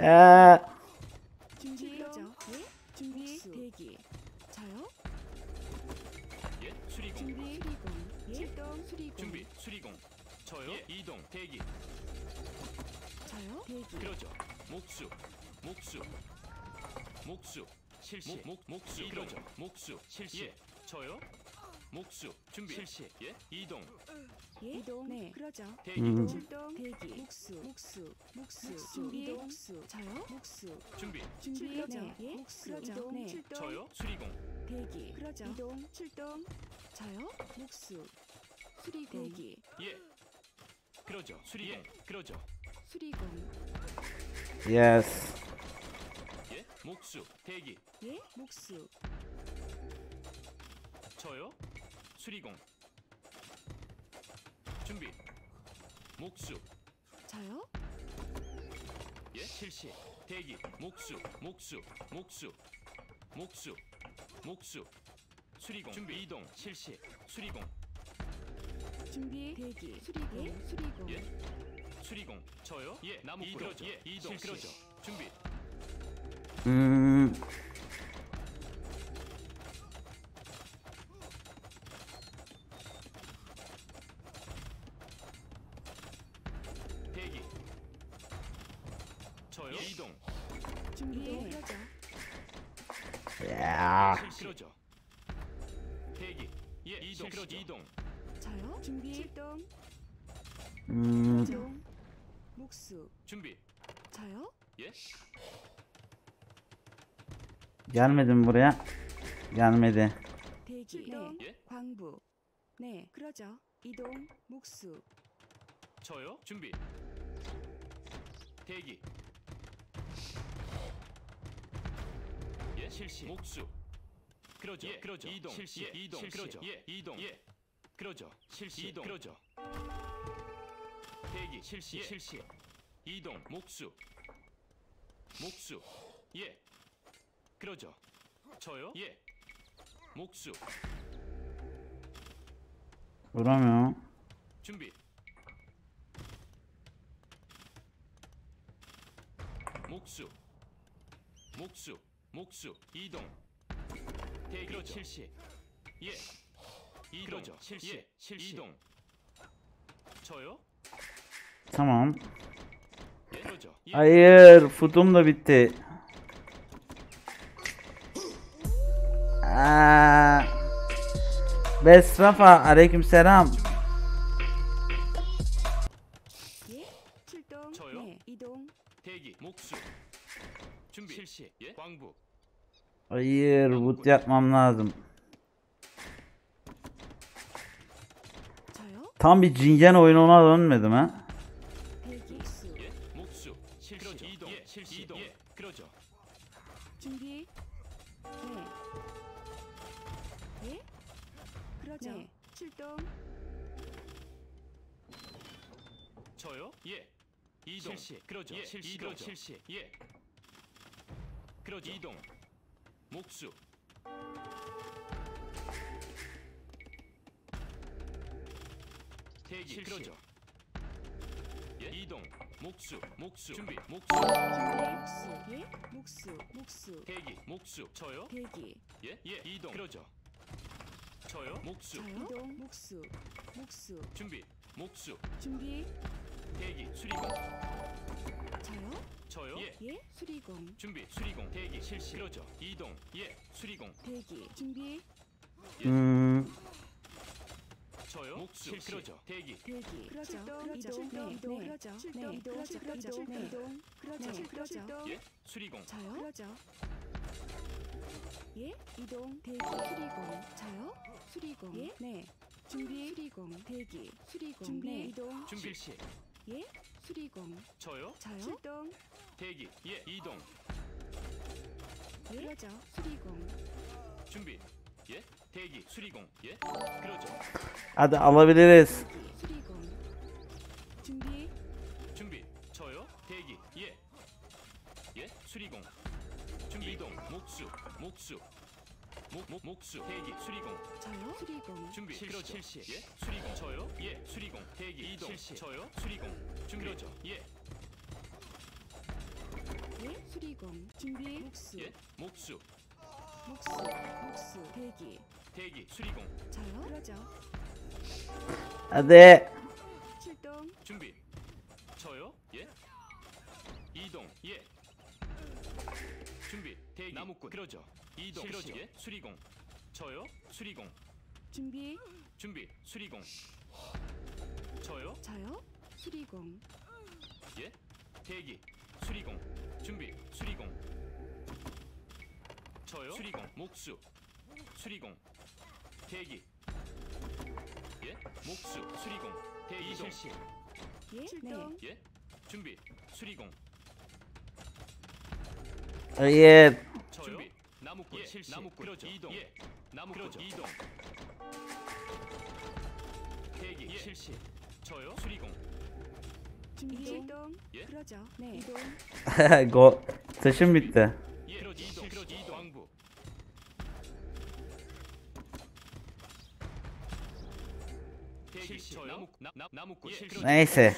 에 준비. 그러죠. 예? 준비. 대기. 저요? 예. 수리공. 준비. 수리공. 예? 출동. 수리공. 준비. 수리공. 저요. 예. 이동. 대기. 저요? 대기. 그러죠. 목수. 실시. 목수. 그러죠. 목수. 실시. 예. 저요. 목수. 준비. 실시. 예. 이동. 예? 이동. 네. 그러죠. 대기. 출동. 대기. 목수. 준비. 목수. 저요? 목수. 준비. 그러죠. 예? 목수. 그러죠. 이동. 네. 출동. 저요. 수리공. 대기. 그러죠. 이동. 출동. 저요? 목수. 수리공. 대기. 예. 그러죠. 수리공. 예. 그러죠. 수리공. yes 예. 목수. 대기. 예? 목수. 저요. 수리공. 준비. 목수. 저요? 예. 실시. 대기. 목수. 수리공. 준비. 이동. 실시. 수리공. 준비. 대기. 수리공. 예? 수리공. 예. 수리공. 저요. 예. 나무. 그러죠. 예. 이동. 실시. 그러죠. 준비. 대기. 저요. 예. 이동. 준비. 그러죠. 야 실시. 그러죠. 대기. 예. 이동. 그러죠. 이동. 저요? 준비. 출동. 음 이동. 목수. 준비. 저요? 예. gelmedim buraya gelmedi 대기. 이동. 네. 예. 광부. 네. 그러죠. 이동. 목수. 저요. 준비. 대기. 예. 실시. 목수. 그러죠. 예. 그러죠. 이동. 실시. 예. 이동. 실시. 그러죠. 예. 이동. 예. 그러죠. 실시. 이동. 그러죠. 대기. 실시. 예. 실시. 이동. 목수. 예. 그러죠. 저요. 예. 목수. vuramıyor 준비. 목수. 이동. 대기. 그러죠. 실시. 예. 이동. 그러죠. 실시. 예. 실시. 이동. 저요. tamam 예. 그러죠. 예. hayır futum da bitti Besrafa aleykümselam 예. 출동. 저요? 네. 이동. 대기. 목수. 준비. 실시. 예. 광부. hayır boot yapmam lazım 저요? tam bir cingen oyununa dönmedim ha 대기. 목수. 예. 목수. 실시. 그러죠. 이동. 예. 실시. 이동. 예. 그러죠. 준비. 네. 예? 그러죠. 네. 출동. 저요. 예. 이동. 실시. 그러죠. 예. 실시. 이동. 실시. 예. 그러죠. 이동. 목수. 대기. 실시. 그러죠. 예, 이동. 목수. 목수. 준비. 목수. 목수 예 목수 목수 대기. 목수. 저요? 대기 예, 예, 이동. 그러죠. 저요? 목수. 저요 이동 목수 목수 준비. 목수. 준비 대기. 수리공. 저요 저요? 예. 예 수리공 준비. 수리공. 대기. 실시. 그러죠. 이동. 예. 수리공. 대기 준비 저요? 목수. 그러죠. 대기. 대기 그러죠 이동 네 이동 그러죠 네 이동 그러죠 네 이동 그러죠 그러죠 예. 수리공. 저요 그러죠 예 이동 대기 수리공 저요 수리공 예네 준비 수리공 대기 수리공 준비 네 이동 준비. 실시. 예 수리공 저요? 저요 출동 대기. 예. 이동. 예 그러죠 수리공 준비. 예. 대기. 수리공. 예. 그러죠. Hadi alabiliriz. 대기 수리공 준비 준비. 저요? 대기. 예. 예. 수리공. 준비. 이동. 목수. 목수. 목수. 대기. 수리공. 저요 수리공 준비. 그러죠. 실시. 예. 수리공. 저요? 예. 수리공. 대기. 이동. 실시. 저요? 수리공. 준비. 그러죠. 예. 예 수리공 준비 목수 예. 목수. 목수 목수 대기 대기. 수리공. 저요 그러죠 Hadi. 출동 준비. 저요? 예. 이동. 예. 준비. 대기. 나무꾼. 그러죠. 이동. 그러죠. 예. 수리공. 저요? 수리공. 준비 준비. 수리공. 저요? 저요 수리공 예. 대기. 수리공. 준비. 수리공. 저요? 수리공. 목수. 수리공. 대기. 예. 목수. 수리공. 대기. 실시. 예 출동 예. 준비. 수리공. Hayır. 저요? 준비. 나무꾼. 예. 실시. 나무꾼. 그러죠. 이동. 예. 나무꾼. 그러죠. 이동. 대기. 예. 실시. 저요? 수리공. 준비 출동 예. 그러죠 네 이동 Go. Taşım bitti. 예. 그러죠. 이동. 그러죠. 이동. 왕부. 대기. 저요? 나무꾼. 예. 그러죠. Neyse.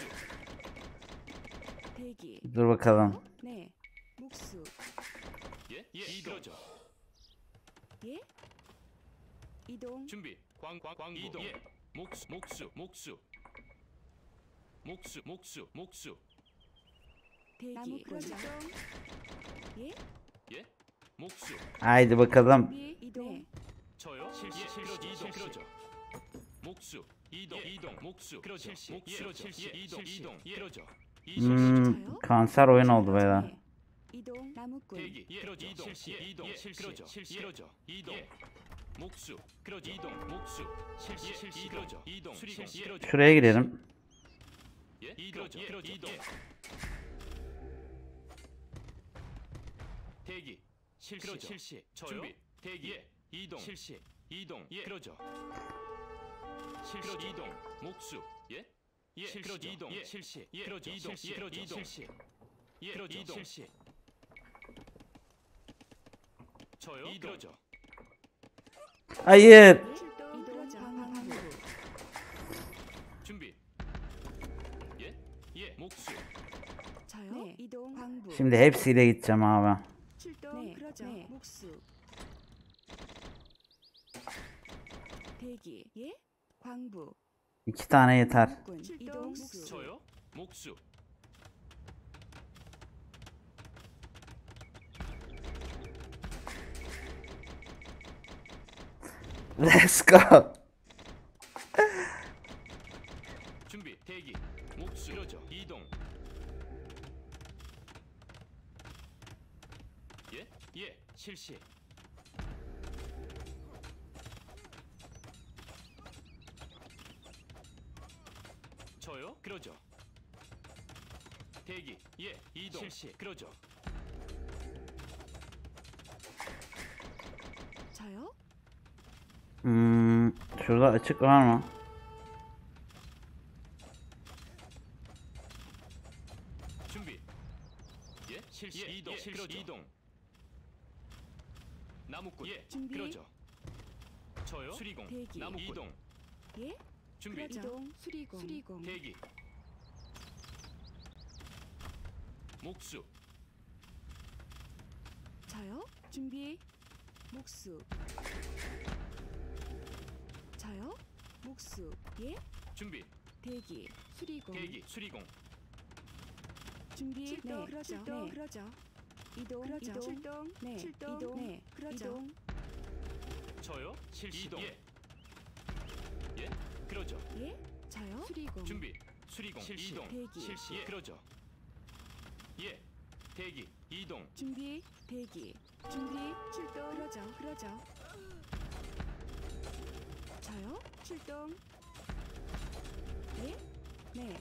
대기 Dur bakalım. 네 목수 예. 예. 이동. 그러죠. 예 이동 준비. 광부. 이동. 예. 목수. 목수. 대기 그러죠 예 예. 목수. Haydi bakalım. 준비 이동 저요? 실시. 그러죠. 이동. 그러죠. 목수. 이동. 이동. 목수. 그러죠. 실시. 그러죠. 이동. 이동. 그러죠. Kanser oyun oldu beyler. 네. 이동 나무꾼 대기. 그러죠. 이동. 실시. 이동. 그러죠. 실시. 그러죠. 이동. 목수. 그러죠. 이동. 목수. 실시. 그러죠. 이동. 수리공. 그러죠. Şuraya gidelim. 예. 그러죠. 이동. 대기. 실시. 그러죠. 실시. 준비. 대기. 예. 이동. 실시. 이동. 예. 그러죠. 실시. 이동. 목수. 예. 예. 그러죠. 이동. 예. 실시. 예. 그러죠. 이동. 예. 그러죠. 이동. 실시. 예. 그러죠. 이동. 실시. 저요? 그러죠. Hayır. 출동 그러죠 방부 준비. 예. 예. 목수. 저요 네. 이동 방부 Şimdi hepsiyle gideceğim abi. 출동 네 그러죠 네. 목수 대기 예 광부 2 tane yeter. 나무꾼 이동 목수 저요? 목수. Let's go. 준비. 대기. 목수. 그러죠. 이동. 예. 예. 실시. 저요? 그러죠. 대기. 예. 이동. 실시. 그러죠. 저요 Şurada açık var mı? 준비. 예. 실시. 예. 이동. 실시. 그러죠. 이동. 나무꾼. 예. 준비. 그러죠. 저요? 수리공. 대기. 나무꾼. 이동. 예 준비. 이동 수리공 대기. 목수 저요. 준비. 목수. 저요. 목수. 예. 준비 대기. 수리공. 대기 수리공 준비. 출동, 네. 그러죠. 출동. 네. 그러죠. 이동. 그러죠. 이동. 출동. 네. 출동. 이동. 네. 그러죠. 이동. 저요 실시 이동 예 그러죠 예. 저요. 수리공. 준비 수리공 실시. 이동 대기. 실시 예 그러죠 예 대기 이동 준비. 대기. 준비. 출동. 그러죠. 그러죠. 저요. 출동. 예. 네.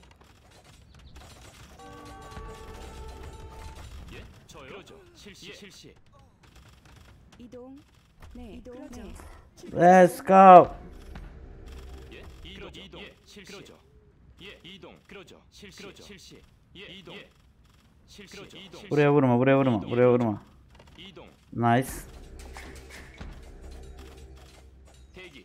예 저요 그러죠 실시 예. 실시 이동. 네. 이동. 그러죠. 네. Let's go. 예 이동 이동 예 실시 그러죠 예 이동 그러죠 실시 그러죠 실시 예 이동 예 실시 그러죠 이동 Buraya vurma, buraya vurma, buraya vurma. 이동 Nice. 대기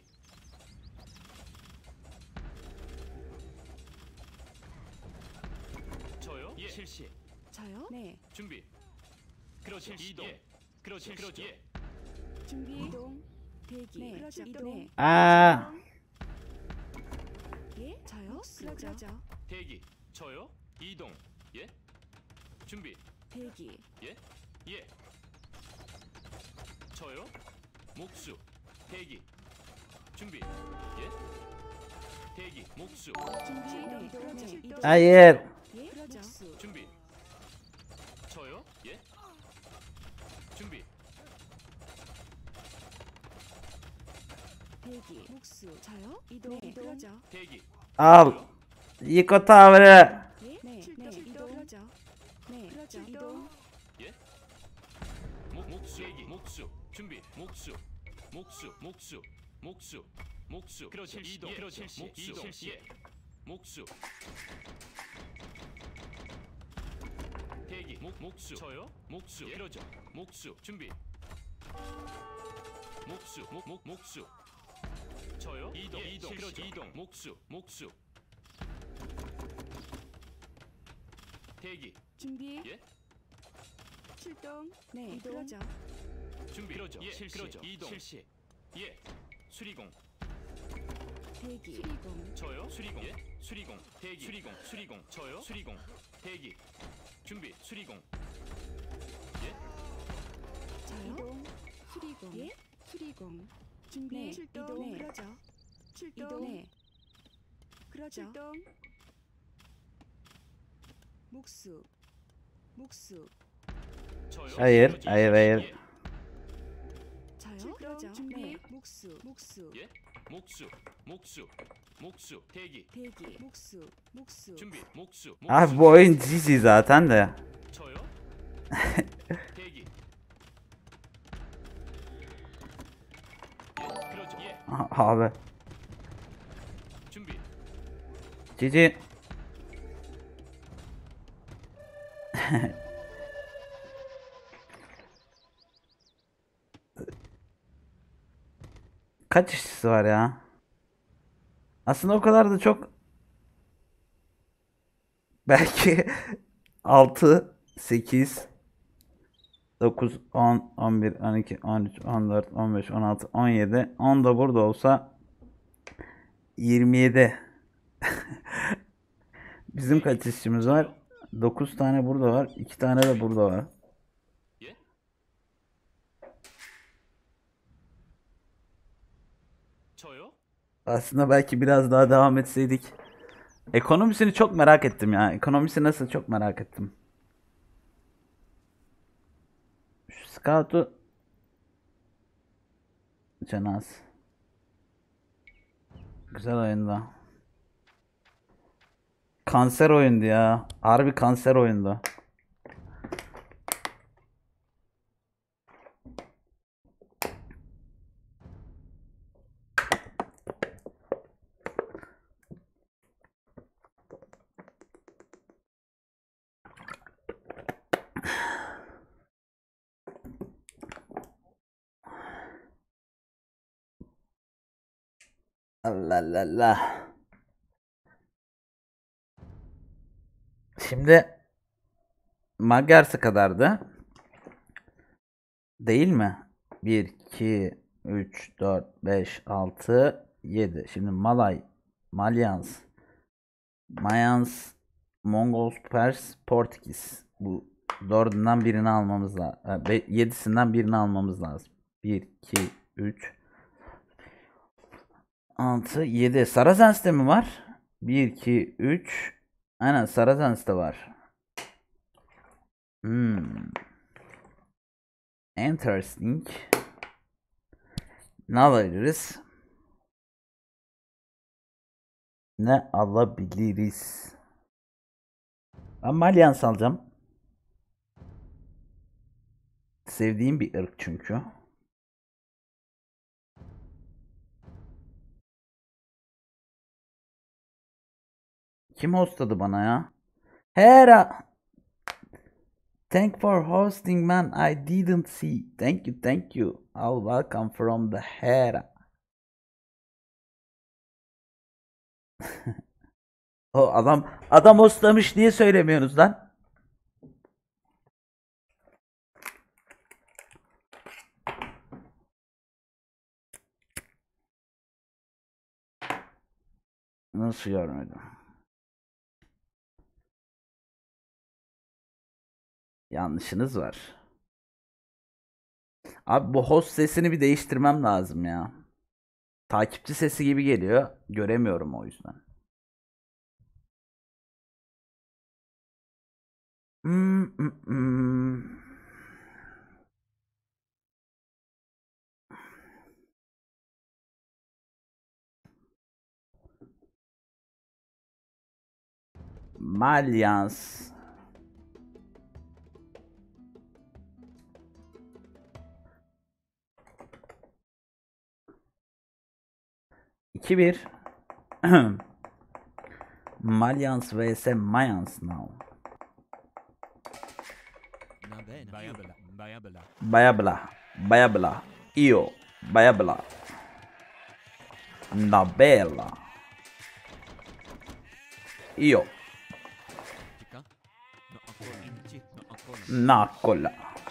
저요 예 실시 저요. 네. 준비 그러죠 이동 예 그러죠 그러죠 예 준비. 이동. 대기. 네. 그러죠. 이동. 아, 예. 저요. 그러죠. 대기 저요 이동 예 준비 대기. 예 저요 목수 대기 준비 예 대기 목수 준비. 네. 이동. 네. 이동. hayır. 예. 그러죠. 준비 저요 예 준비 대기. 목수. 저요. 이동. 네. 그러죠. 대기 Al. Yıka tavrı. 예. 네. 출동. 네. 이동. 그러죠. 네. 그러죠. 이동. 목수 대기 목수 준비 목수 그렇죠 이동 그렇죠 목수 이동 예 목수 대기 목수 저요 목수 그러죠 목수 준비 목수 목수 저요 이동 이동 그러죠 이동 목수 대기 준비. 예 출동. 네. 이동. 그러죠. 준비 그러죠 예 그러죠 이동 실시 예 수리공 대기. 수리공. 저요 수리공 예 수리공 대기 수리공 저요 수리공 대기 준비 수리공 저요. 이동. 수리공. 예. 수리공. 준비. 네. 출동. 이동. 네. 그러죠. 출동. 이동. 네. 그러죠. 출동. 목수. 저요 Hayır, 그러죠. hayır, hayır. 예. 저요. 그러죠. 준비. 네. 목수. 예 목수 대기 대기. 목수. 준비 목수 Abi bu oyun GG zaten de. 저요 대기 예 그러죠 예 Abi. 준비 GG. Kaç işçisi var ya? Aslında o kadar da çok. Belki 6, 8, 9, 10, 11, 12, 13, 14, 15, 16, 17, 10 da burada olsa 27. Bizim kaç işçimiz var? 9 tane burada var. 2 tane de burada var. 예 저요 Aslında belki biraz daha devam etseydik. Ekonomisini çok merak ettim ya. Ekonomisi nasıl çok merak ettim. Şu Scout'u Cenaz. Güzel oyundu. Kanser oyundu ya. Harbi kanser oyundu. Allah Allah Allah. Şimdi Magyarsı kadardı. Değil mi? 1, 2, 3, 4, 5, 6, 7. Şimdi Malay, Malyans, Mayans, Mongols, Pers, Portekiz. Bu dördünden birini almamız lazım. 7'sinden birini almamız lazım. 1, 2, 3, 6, 7. Sarazens'te mi var? 1, 2, 3. Aynen Sarazens'te var. Interesting. Ne alabiliriz? Ne alabiliriz? Ben Malyans alacağım. Sevdiğim bir ırk çünkü. Kim hostladı bana ya? Hera! Thank for hosting man. I didn't see. Thank you, thank you. I'll welcome from the Hera. O adam hostlamış diye söylemiyorsunuz lan. Nasıl görmedim? Yanlışınız var. Abi bu host sesini bir değiştirmem lazım ya. Takipçi sesi gibi geliyor. Göremiyorum o yüzden. Malyans. İki bir. Malyans vs Mayans now. Bayabla. Bayabla. Io. Bayabla. Nabella. Io. Nacola.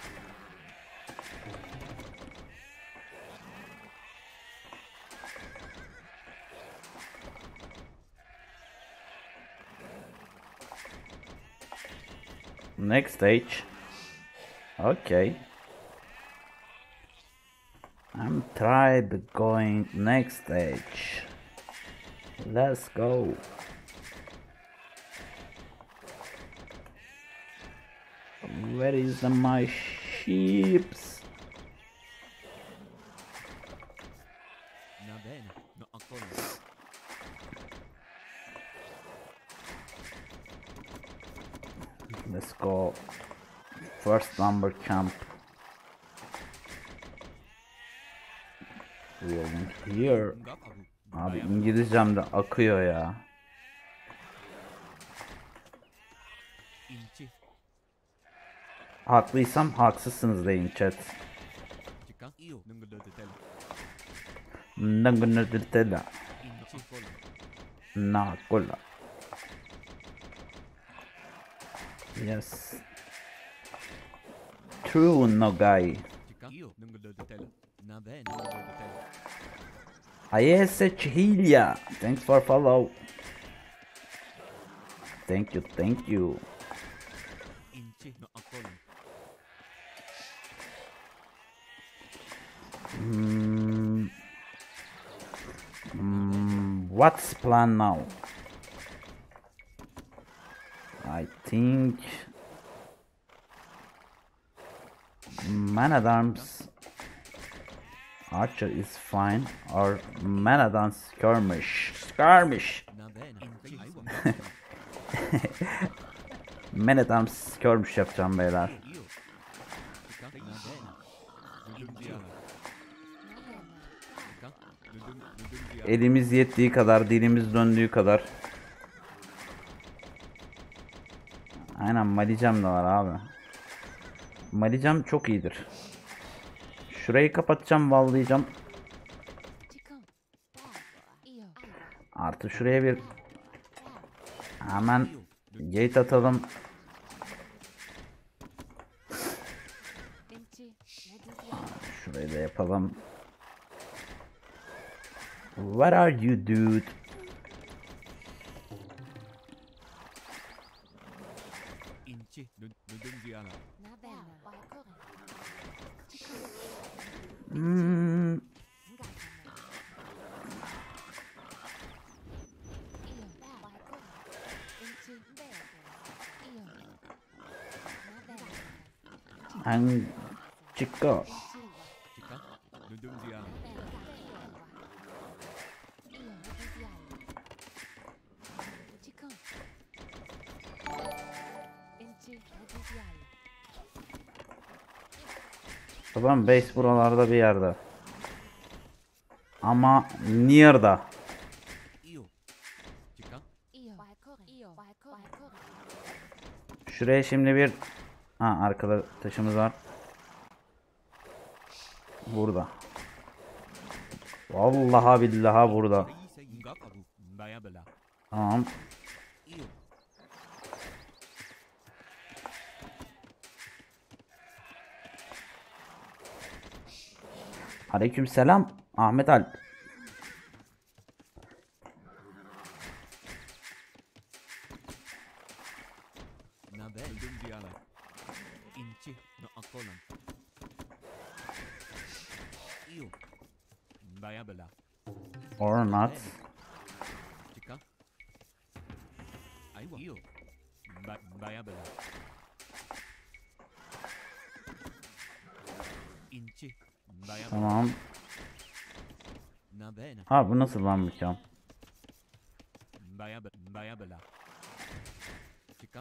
Next stage. Okay. I'm tried going next stage. Let's go. Where is my sheeps? Let's go. First number camp. We are here. Abi İngilizcem de akıyor ya. Haklıysam haksızsınız deyin chat. Nangınırtela. Nakola. Yes. True Nogai. IS Chihilya. Thanks for follow. Thank you, thank you. What's plan now? I think Man at Arms Archer is fine, or Man at Arms Skirmish. Man at Arms Skirmish yapacağım beyler. Elimiz yettiği kadar, dilimiz döndüğü kadar. Aynen Malicem de var abi. Malicem çok iyidir. Şurayı kapatacağım, vallayacağım. Artı şuraya bir hemen gate atalım. Şurayı da yapalım. Where are you dude? 인치 누룽지하나 Hmm, and chico. 치카 누룽지하나 Babam base buralarda bir yerde. Ama near'da. 이오 치카 Şuraya şimdi bir... Ha, arkada taşımız var. Burada. Vallahi billahi burada. 인가파부 마야블라 Tamam. 이오 Aleykümselam Ahmet Alp. 나베 누룽지하나 인치 너 아꼬난 이오 마야블라 Or not. 치카 아이고 이오 마야블라 인치 마야블라 Tamam. 나베나 Ha, bu nasıl lan mekan? 마야블라 치카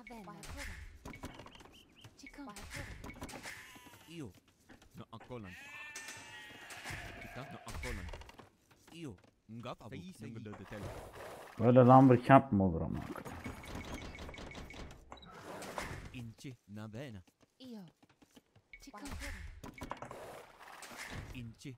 이오 너 아꼬난 치카 너 아꼬난 이오 응가파부 능글르드텔 Böyle lumber camp mı olur ama? 인치 나베나 인치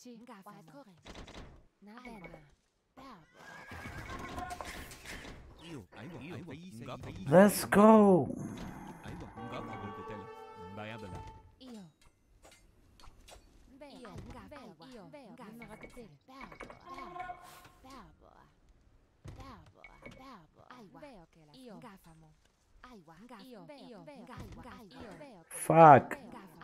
이오 아이고 응가파부 Let's go. 아이고 응가파부르드텔 마야블라 Fuck.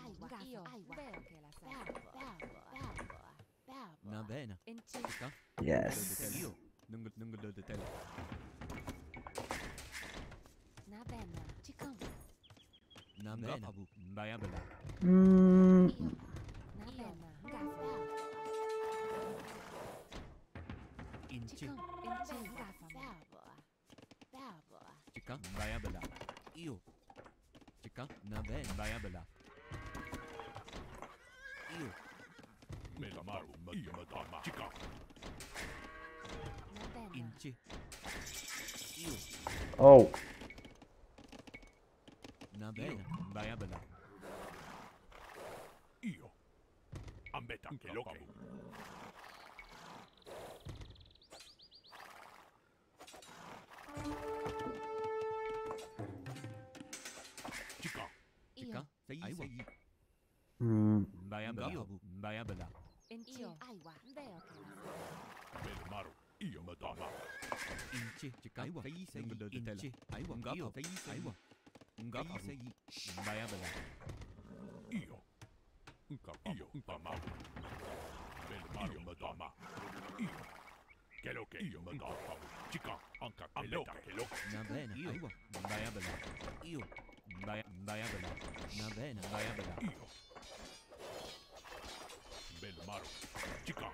나베나 치카 Yes. 이오 능글르드텔 나베나 마야블라 Hmm. 인치 치카 마야블라 이오 치카 나베 마야블라 이오 멜라마루 이마다마 치카 인치 이오 Oh. 나베나 마야블라 이오 암베타 켈로케 치카 치카 아이고 Hmm. 마야블라 마야블라 멜라마루 이마다마 인치 치카 아이고 인치 아이고 응가파 아이고 응가파 마야블라 이오 이오 바마 멜라마루 이마다마 이오 켈로케 이마다마 치카 안카 켈로케 나베나 아이고 마야블라 이오 마야블라 나베나 마야블라 이오 멜라마루 치카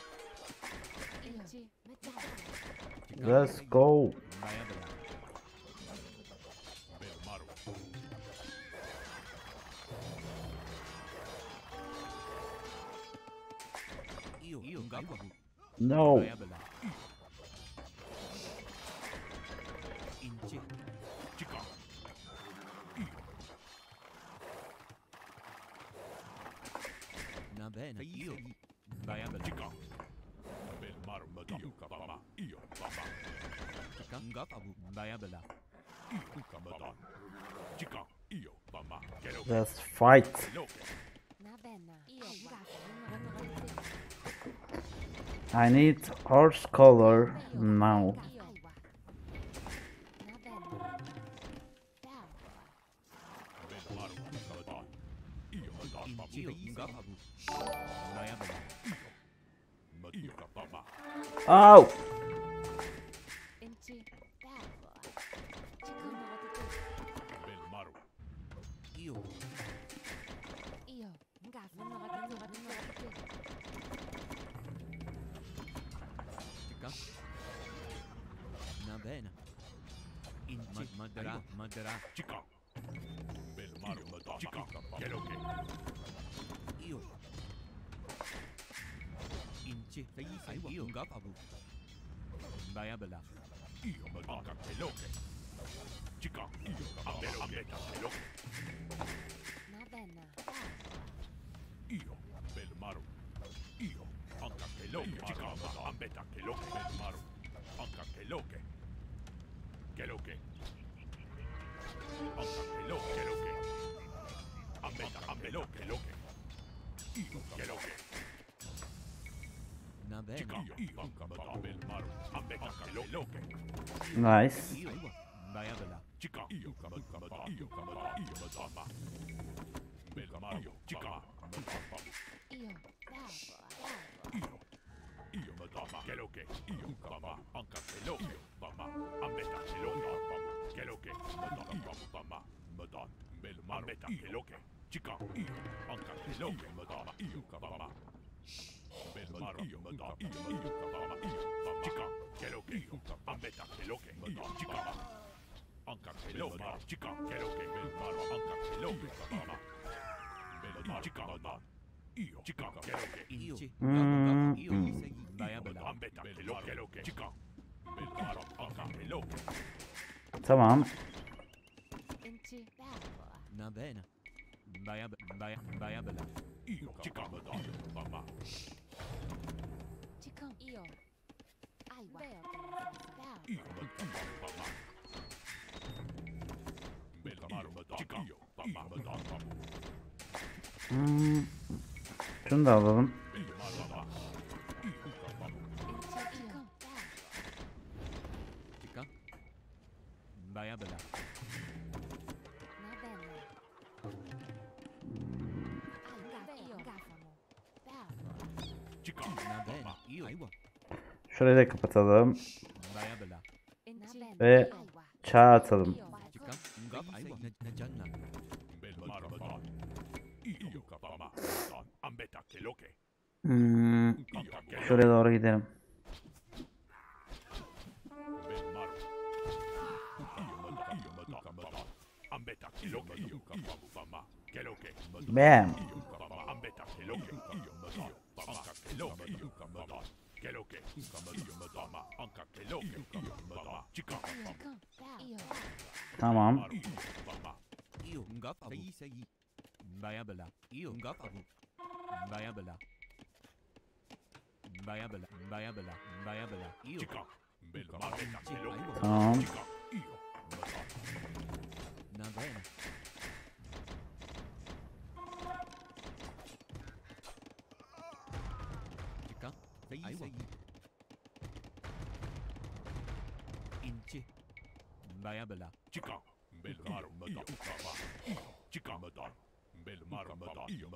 Let's go. 마야블라 멜라마루 이오 응가파 No. 마야블라 인치 치카 나베나 이오 마야블라 치카 멜라마루 이오 바마 이오 바마 치카 응가파부 마야블라 이오 바마다 치카 이오 바마 켈로케 Let's fight. 켈로케 I need horse color now. Oh! Madara, chica. Bel Mario, chica. ¿Qué lo que? Io. Inci, io. Ngapabu. Bayabela. Io, madonna, che lo che? Chica, io. Ambeta, che lo che? Io, bel Mario. Io. Anca che lo che? Chica, ambeta, che lo che? Bel Mario. Anca che lo che? Che lo che? Que lo que. Ambelo, que lo que. Que lo que. Chica, bel Mario. Ambeta, que lo que. Nice. Chica, io, bel Mario, chica. Io, madama, che lo che. Io, mamma, anca che lo che. Mamma, ambeta, che lo che. Que lo que, madama, madame, bel Ambeta, que lo que, chica, io, anca che lo che, madama, io, mamma, bel io, madama, io, mamma, io, chica, che lo che, io, ambeta, che lo che, io, chica, anca che lo che, chica, che lo che, bel anca che lo che, mamma, bel chica, madame, io, chica, che lo che, io, ambeta, che lo che, chica, bel anca che lo che. Tamam. Na bene. Bayabela. Io, chica, mamma. Io, mamma. Bel Mario, chica, io, mamma, madonna. Şunu da alalım. Bayabela. Şurayı da kapatalım. Ve çağ atalım. Şuraya doğru gidelim. Bam. Tamam. Bayabela. Tamam. Bayabela. Chica, bel Mario, madame, chica, madame, bel Mario, madame, io,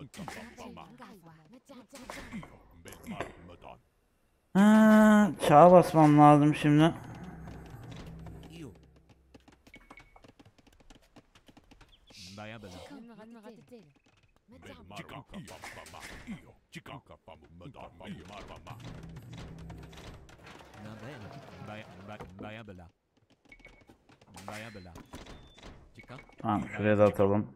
bel Mario, madame. Çağa basmam lazım şimdi. Bayabela. Chica, io, chica, madame, io, mamma. Bayabela. Bayabela. Chica. Tamam, şuraya da atalım.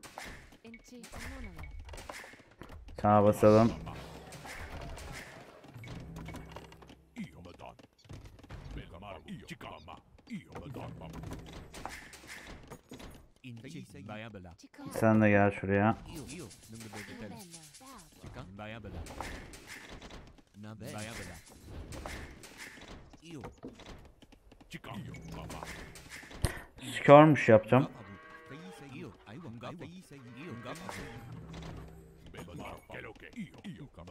Çağa basalım. Io, madame. Bel Mario, chica, mamma. Io, madame. Bayabela. Sen de gel şuraya. Bayabela. Bayabela. Chica, mamma. Skirmish yapacağım.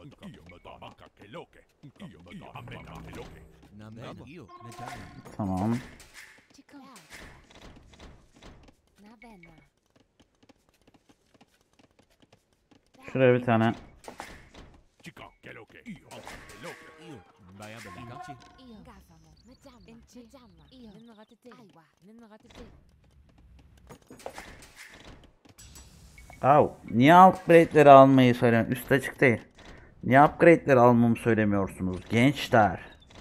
Tamam. Şuraya bir tane. Au, niye upgrade'leri almayı söylemiyorsun? Üst açık değil. Niye upgrade'leri almamı söylemiyorsunuz gençler?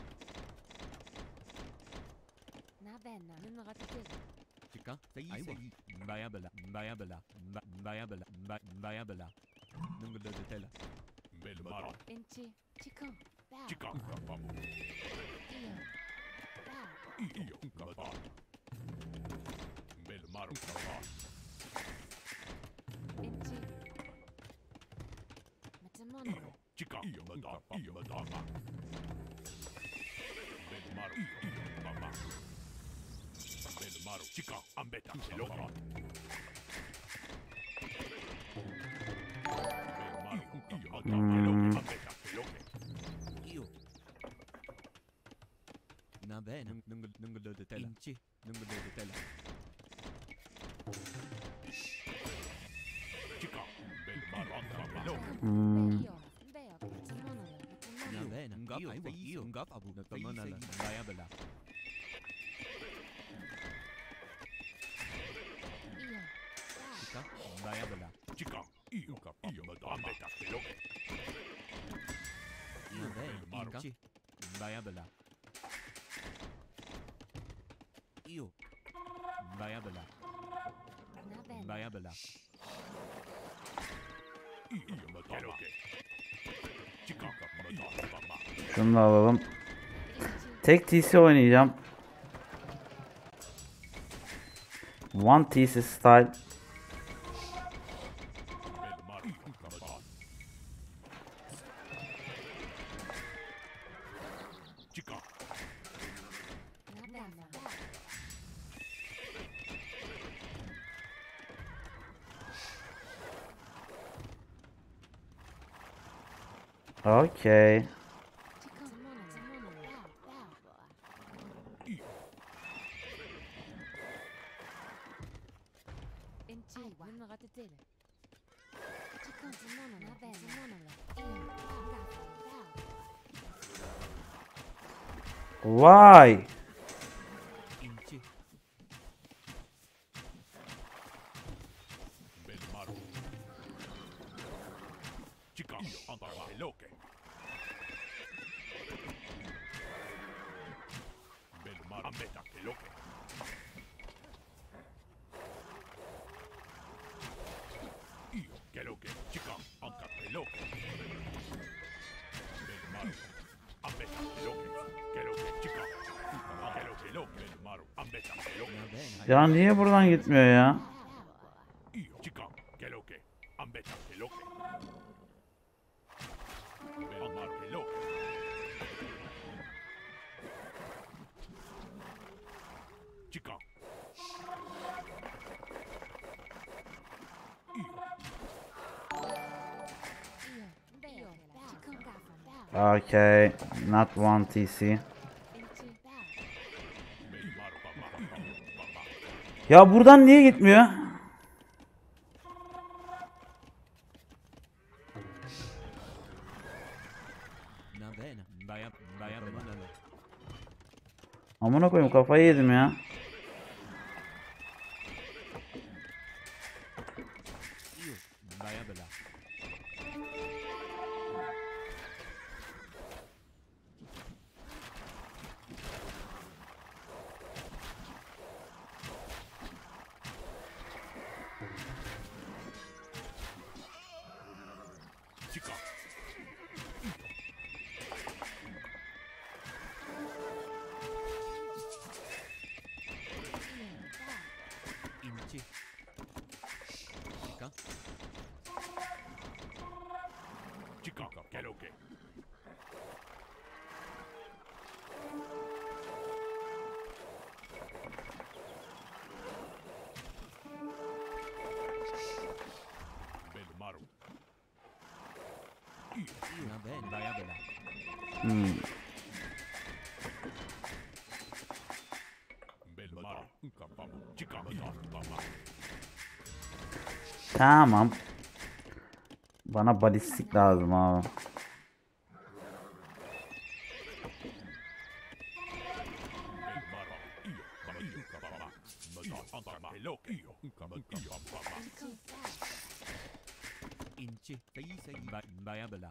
Şunu da alalım. Tek TC oynayacağım. One TC style. Okay. Why? Ya niye buradan gitmiyor ya? Okay, not one TC. Ya buradan niye gitmiyor? Amına koyayım, kafayı yedim ya. Hmm. Tamam. Bana balistik lazım abi. 인치 바야블라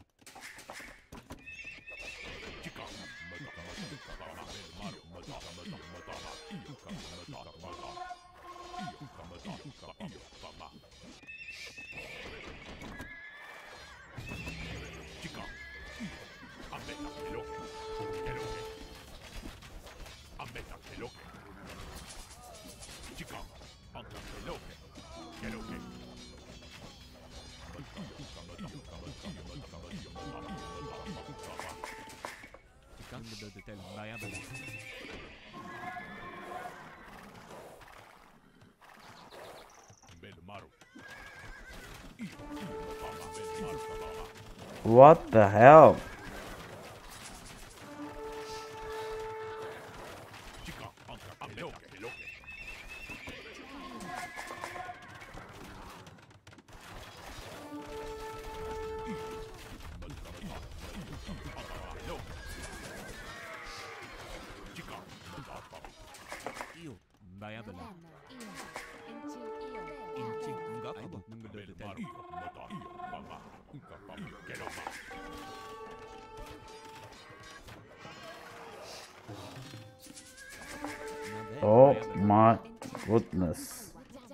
What the hell? Oh my goodness.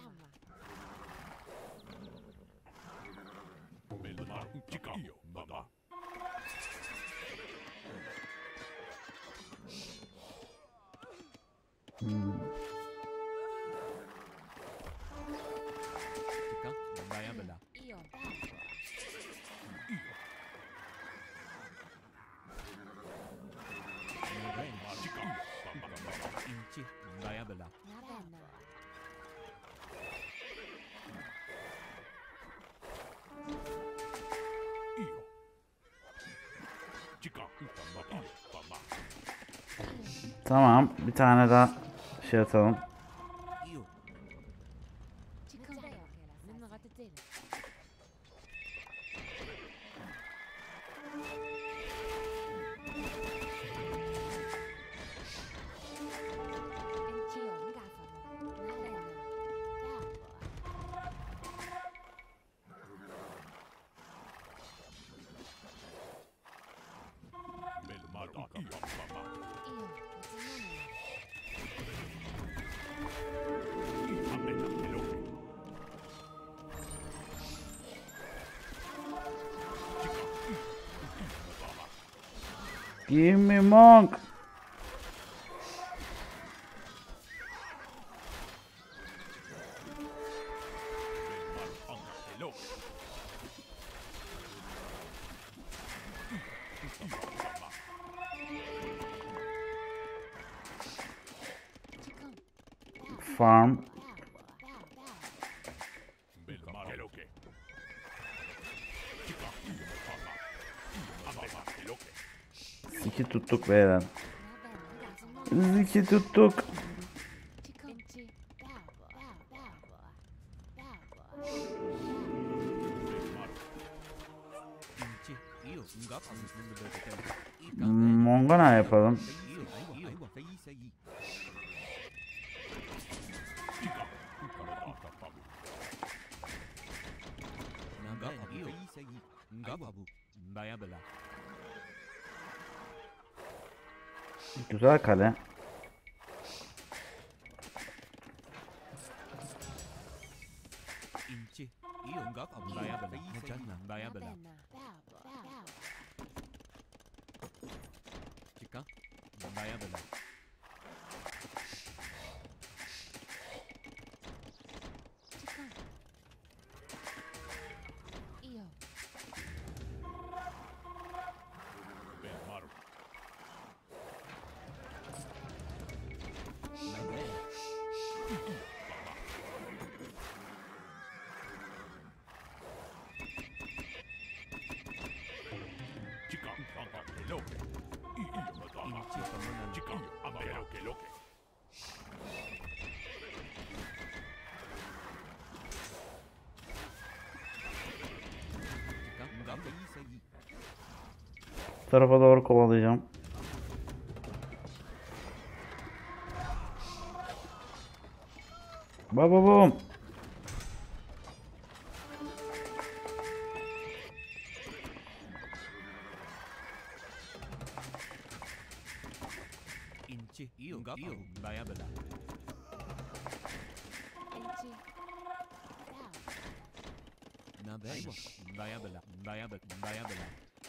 Tamam, bir tane daha şey atalım. Give me monk. Farm. Ziki tuttuk beyler. Ziki tuttuk. Mongana yapalım. Güzel kale. Şu tarafa doğru kovalayacağım. Baba bum. 인치 이용가 나야 별라. 나베 나야 별라. 나야 별라.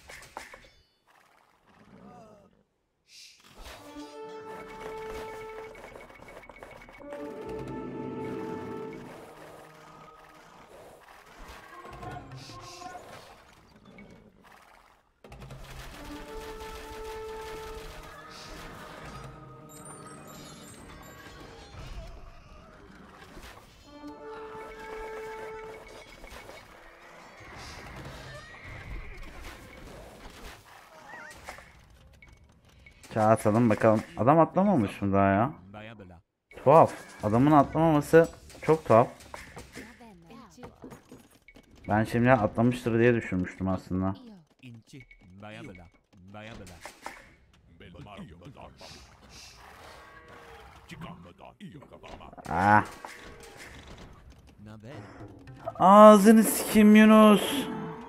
Çağ atalım bakalım. Adam atlamamış mı daha ya? 나야 별라. Tuhaf. Adamın atlamaması çok tuhaf. Ben şimdi atlamıştır diye düşünmüştüm aslında. 인치 나야 별라. 나야 별라. Ah. 나베 Ağzını sikim Yunus.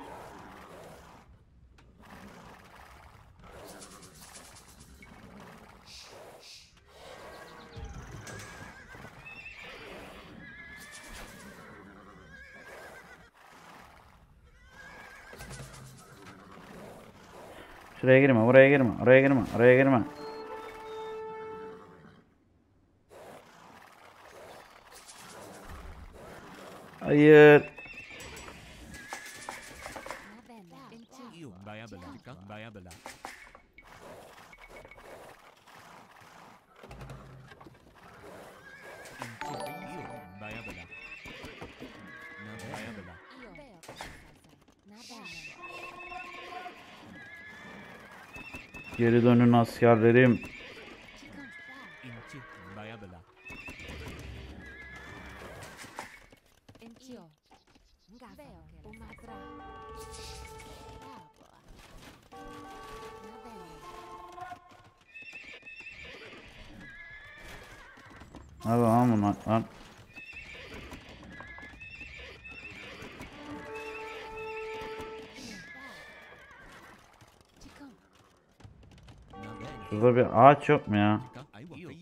Şuraya girme, buraya girme, oraya girme, oraya girme. Hayır. 이용 나야 별라. 나야 별라. 인치 이용 나야 별라. 나야 별라. Geri dönün askerlerim. 인치 나야 별라. Hadi lan bunlar lan. 나베 Şurada bir ağaç yok mu ya? 아이고 이용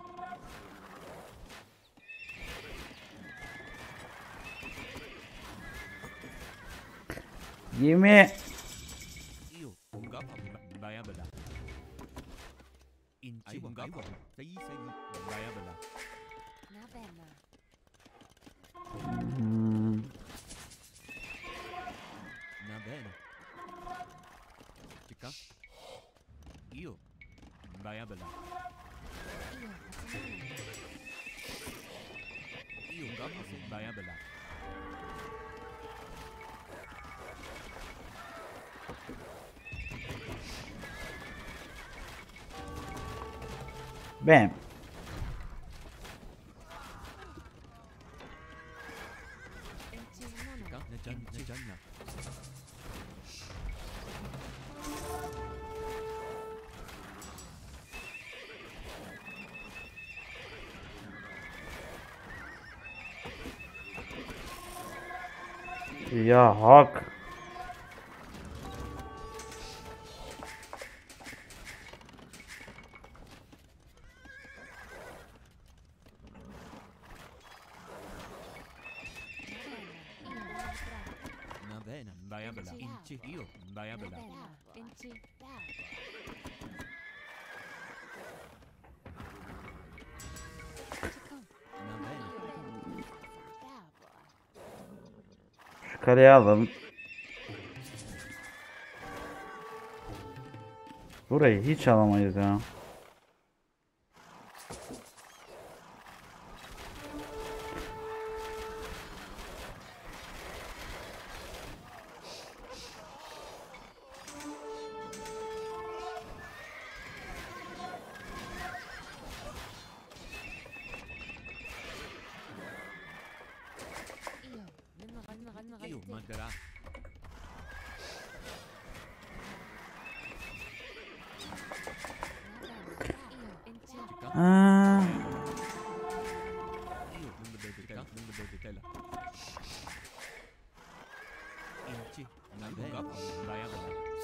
Yemi. 이용 뭔가 나야 별라. 인치 뭔가 나야 별라. 나베 치카 이용 나야 별라. 이용가 나야 별라. Bam. 치카 내 짠나. Ya hak. 나베 나야 별라. 인치 이용 나야 별라. 나베 Şu kareyi alalım. Burayı hiç alamayız ya. 이용 만들아. 있지. 누가 봐도 나야 나.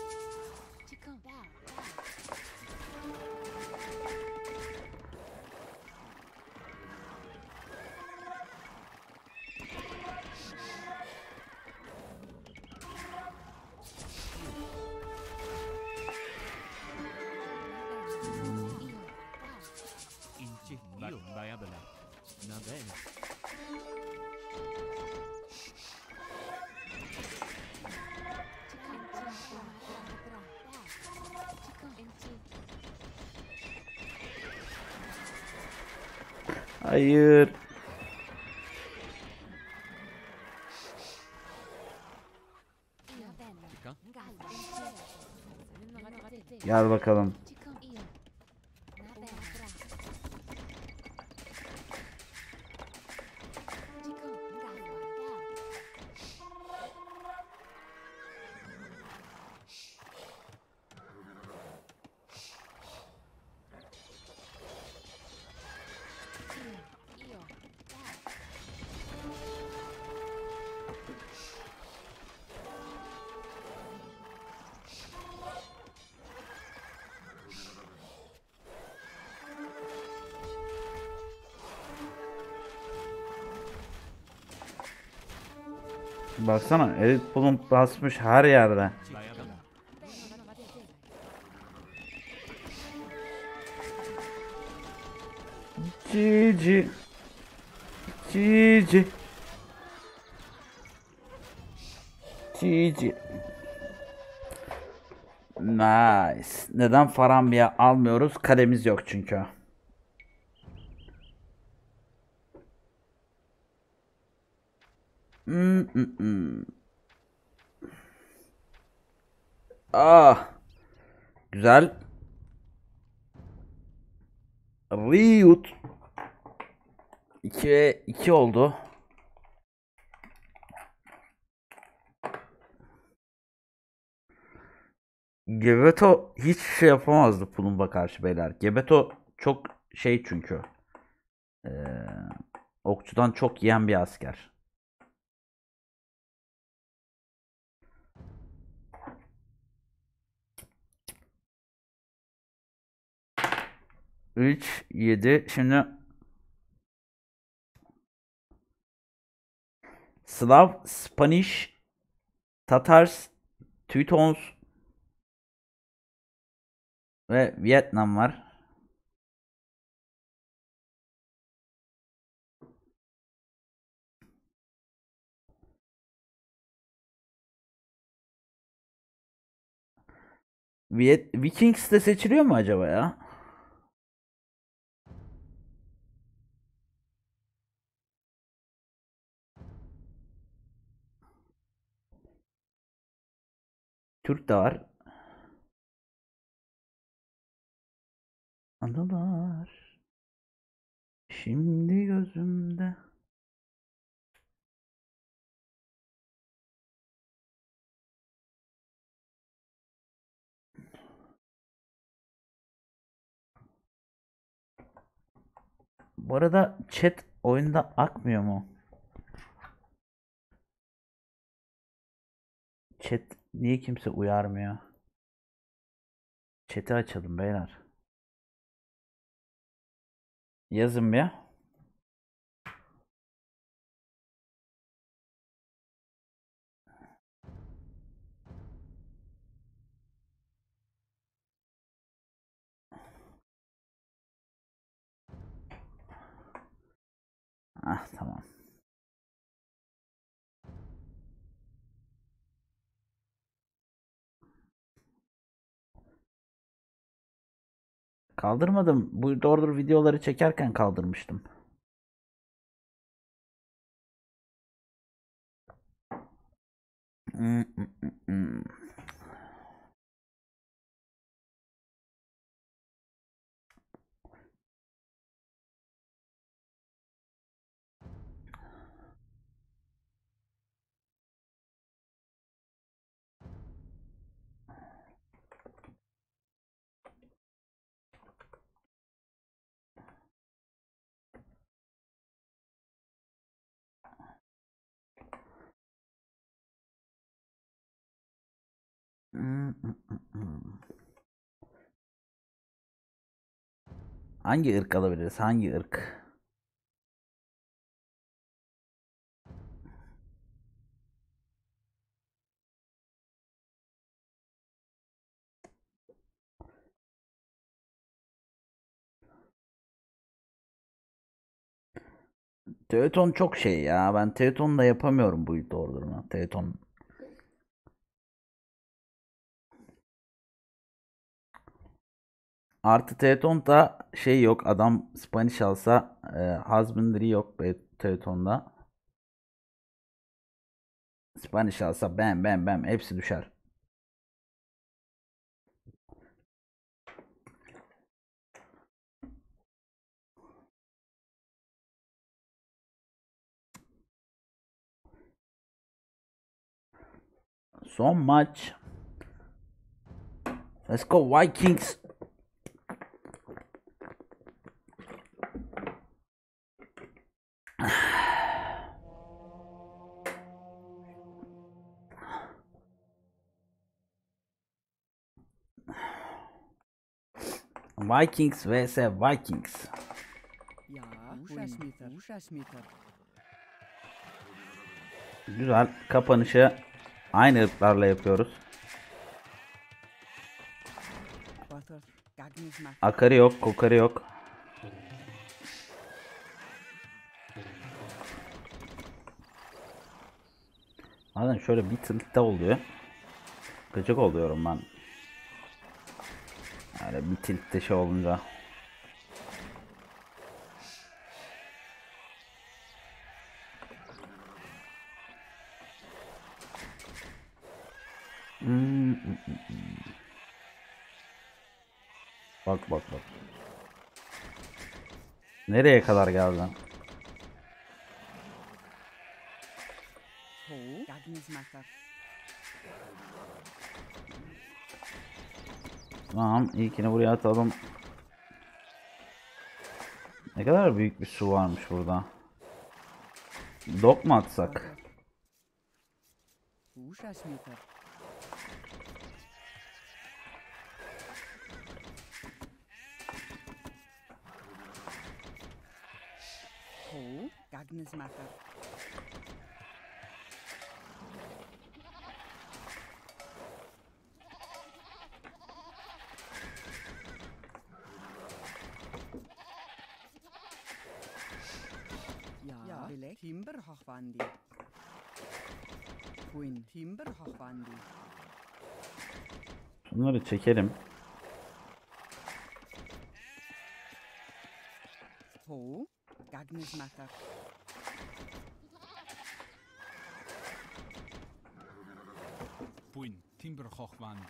있지. 나야 나. 나 bene. Hayır. Gel bakalım. Baksana elit bulun basmış her yerde. 나야 나. Cici. Cici. Cici. Nice. Neden Farambiya almıyoruz? Kalemiz yok çünkü. Ah. Güzel. Riot. 2'ye 2 oldu. Gebeto hiç şey yapamazdı Pulumba karşı beyler. Gebeto çok şey çünkü. Ee, okçudan çok yiyen bir asker. Üç, 7. Şimdi Slav, Spanish, Tatars, Teutons ve Vietnam var. Vikings de seçiliyor mu acaba ya? Türk de var. Anılar şimdi gözümde. Bu arada chat oyunda akmıyor mu? Chat niye kimse uyarmıyor? Chat'i açalım beyler. Yazın bir. Ah tamam. Kaldırmadım. Bu doğrudur videoları çekerken kaldırmıştım. Hangi ırk alabiliriz? Hangi ırk? Teuton çok şey ya. Ben Teuton'la yapamıyorum bu order'ını. Teuton. Artı Teuton'da şey yok. Adam Spanish alsa husbandry yok Teuton'da. Spanish alsa bam bam bam hepsi düşer. Son maç. Let's go Vikings. Vikings vs Vikings. Ja, Uschasmither. Güzel. Kapanışı aynı ırklarla yapıyoruz. Butter, Gagnismacher. Akarı yok, kokarı yok. Bazen şöyle bir tiltte oluyor. Gıcık oluyorum ben. Yani bir tiltte şey olunca. Bak bak bak. Nereye kadar geldin? Ho, Gagnismacher. Tamam, ilkini buraya atalım. Ne kadar büyük bir su varmış burada. Dok mu atsak? Uschasmither. Ho, Gagnismacher. Ja, Bilek. Timber Hochwandi. Queen. Timber Hochwandi. Bunları çekelim. Ho, Gagnismacher. Buin, Timber Hochwandi.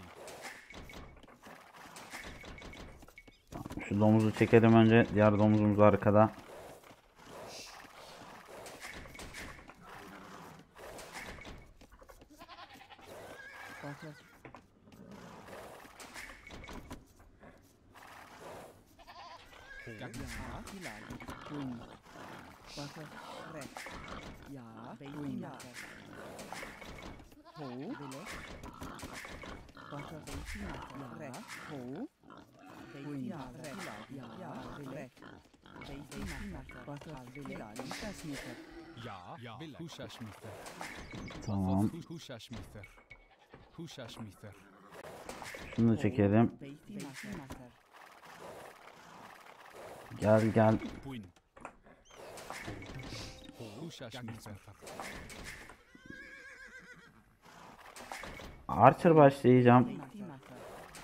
Şu domuzu çekelim önce. Diğer domuzumuz arkada. Butter. Ja, Hilal. Queen. Butter. Red. Ja, Queenmacher. Ho, Bilek. Butter. Queenmacher. Red. Ho. Queen. Red. Ja, Bilek. Queenmacher. Butter. Bilek. Uschasmither. Ja, Huschasmither. Tamam. Huschasmither. Huschasmither. Şunu da çekelim. Queenmacher. Gel gel. Buin. Huschasmither. Archer başlayacağım. Queenmacher.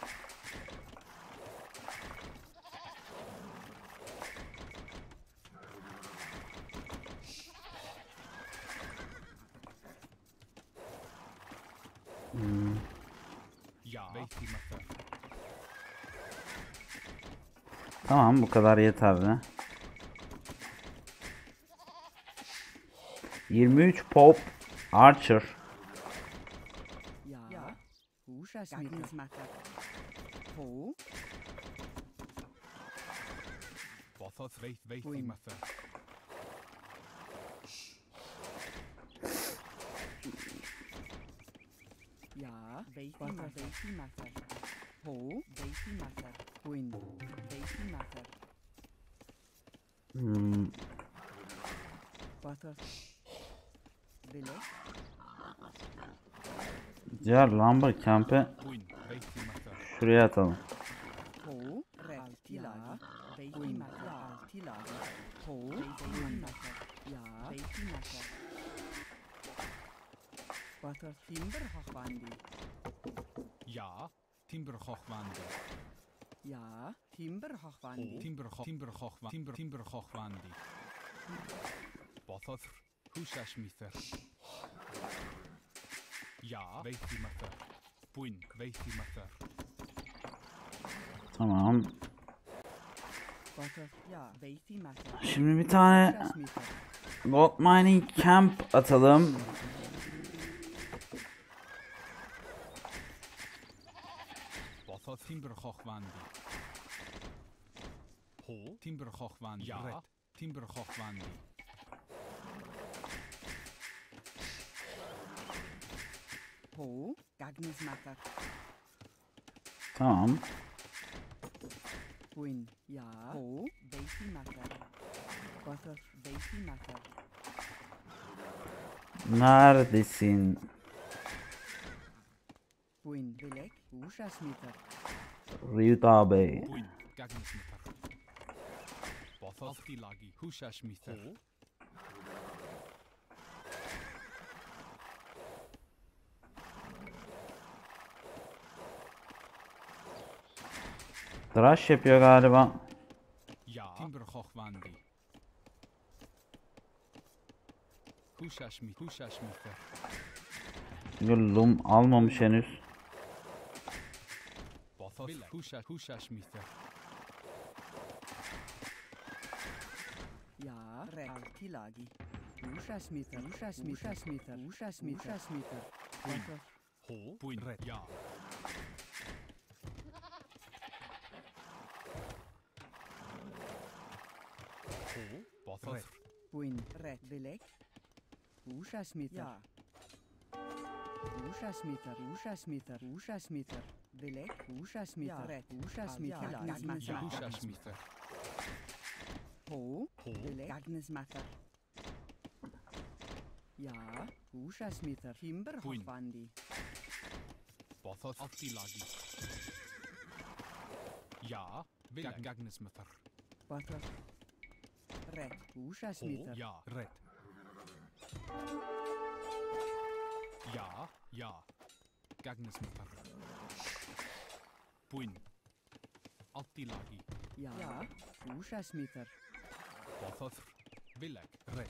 Ja, Timothy. Tamam, bu kadar yeterli. 23 Pope Archer. Ja, Uschasmither. Ho, Bothos Timothy. ja, Beitimater. Ho. Beitimater. Queen. Beitimater. Batar. Bile. Diğer lumber camp'e Queen. Beitimater. şuraya atalım. Ho. Altila. Beitimater. Altila. Ho. Beitimater. Ya. Beitimater. Batar timber hachwandi. Ja. Timberhochwande. Ja. Timber hachwandi. Timberhochwande. Bothoth. Hushashmither. Ja. Beitimater. Queen. Beitimater. Tamam. Batar. Ya. Beitimater. Şimdi bir tane Shasmiter. gold mining camp atalım. Bothoth. Timberhochwande. Ho. Timberhochwande. Ja. Timberhochwande. Ho. Gagnismater. Tamam. Queen. Ja. Ho. Beitimater. Batar. Beitimater. Neredesin? Queen. Bilek. Ushasmiter. Ryuta Bey. Queen. Gagnismitter. Bothoth. Altilagi. Hushashmither. Ho. Tıraş yapıyor galiba. Ja. Timberhochwande. Hushashmither. Çünkü lum almamış henüz. Bothoth. Hushashmither. Ja. Altilagi. Ushasmiter. Ushasmiter. Ushasmiter. Batar. Ho. Queen. Red. Ja. Ho. Bothoth. Queen. Red. Bilek. Ushasmiter. Ja. Ushasmiter. Bilek. Ushasmiter. Red. Ushasmiter. Ja. Hushashmither. Ho. Ho. Bilek. Gagnismater. Ja. Ushasmiter. Timber Queen. hachwandi. Bothoth. Altilagi. Ja. Gagnismither. Batar. Red. Ho. Ushasmiter. Ja. Red. Ja. Ja. Gagnismither. Queen. Altilagi. Ja. Ushasmiter. Bothoth. Bilek. Red.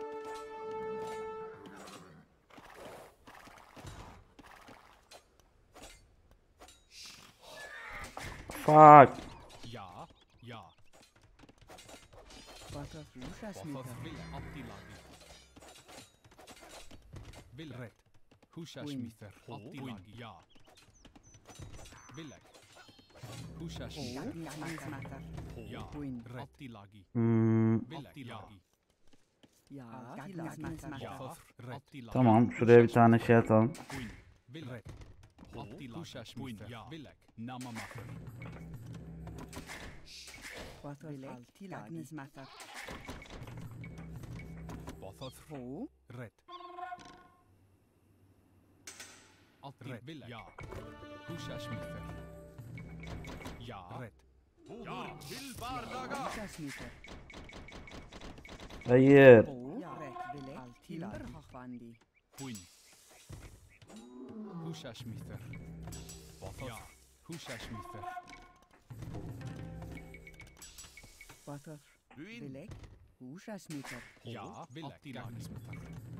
Fuck. Ja. Ja. Batar. Ushasmiter. Bothoth. Bilek. Altilagi. Bilek. Red. Hushashmither. Altilagi. Ja. Bilek. Hushashmither. Gagnismater. Ja. Queen. Red. Altilagi. Hmm, Altilagi. Ja. Gagnismater. Bothoth. Red. tamam şuraya bir tane şey atalım. Queen. Bilek. Hushashmither. Ja. Bilek. Namamacher. Batar. Gagnismater. Bothoth. Ho. Red. Red. Bilek. Ja. Hushashmither. Ja. Red. Ja. Till Bardaga. Ushasmiter. Hayır. Ho. Red. Bilek. Timber hachwandi. Queen. Hushashmither. Bothoth. Ja. Hushashmither. Batar. Bilek. Ushasmiter. Ja. Bilek. Gagnismither.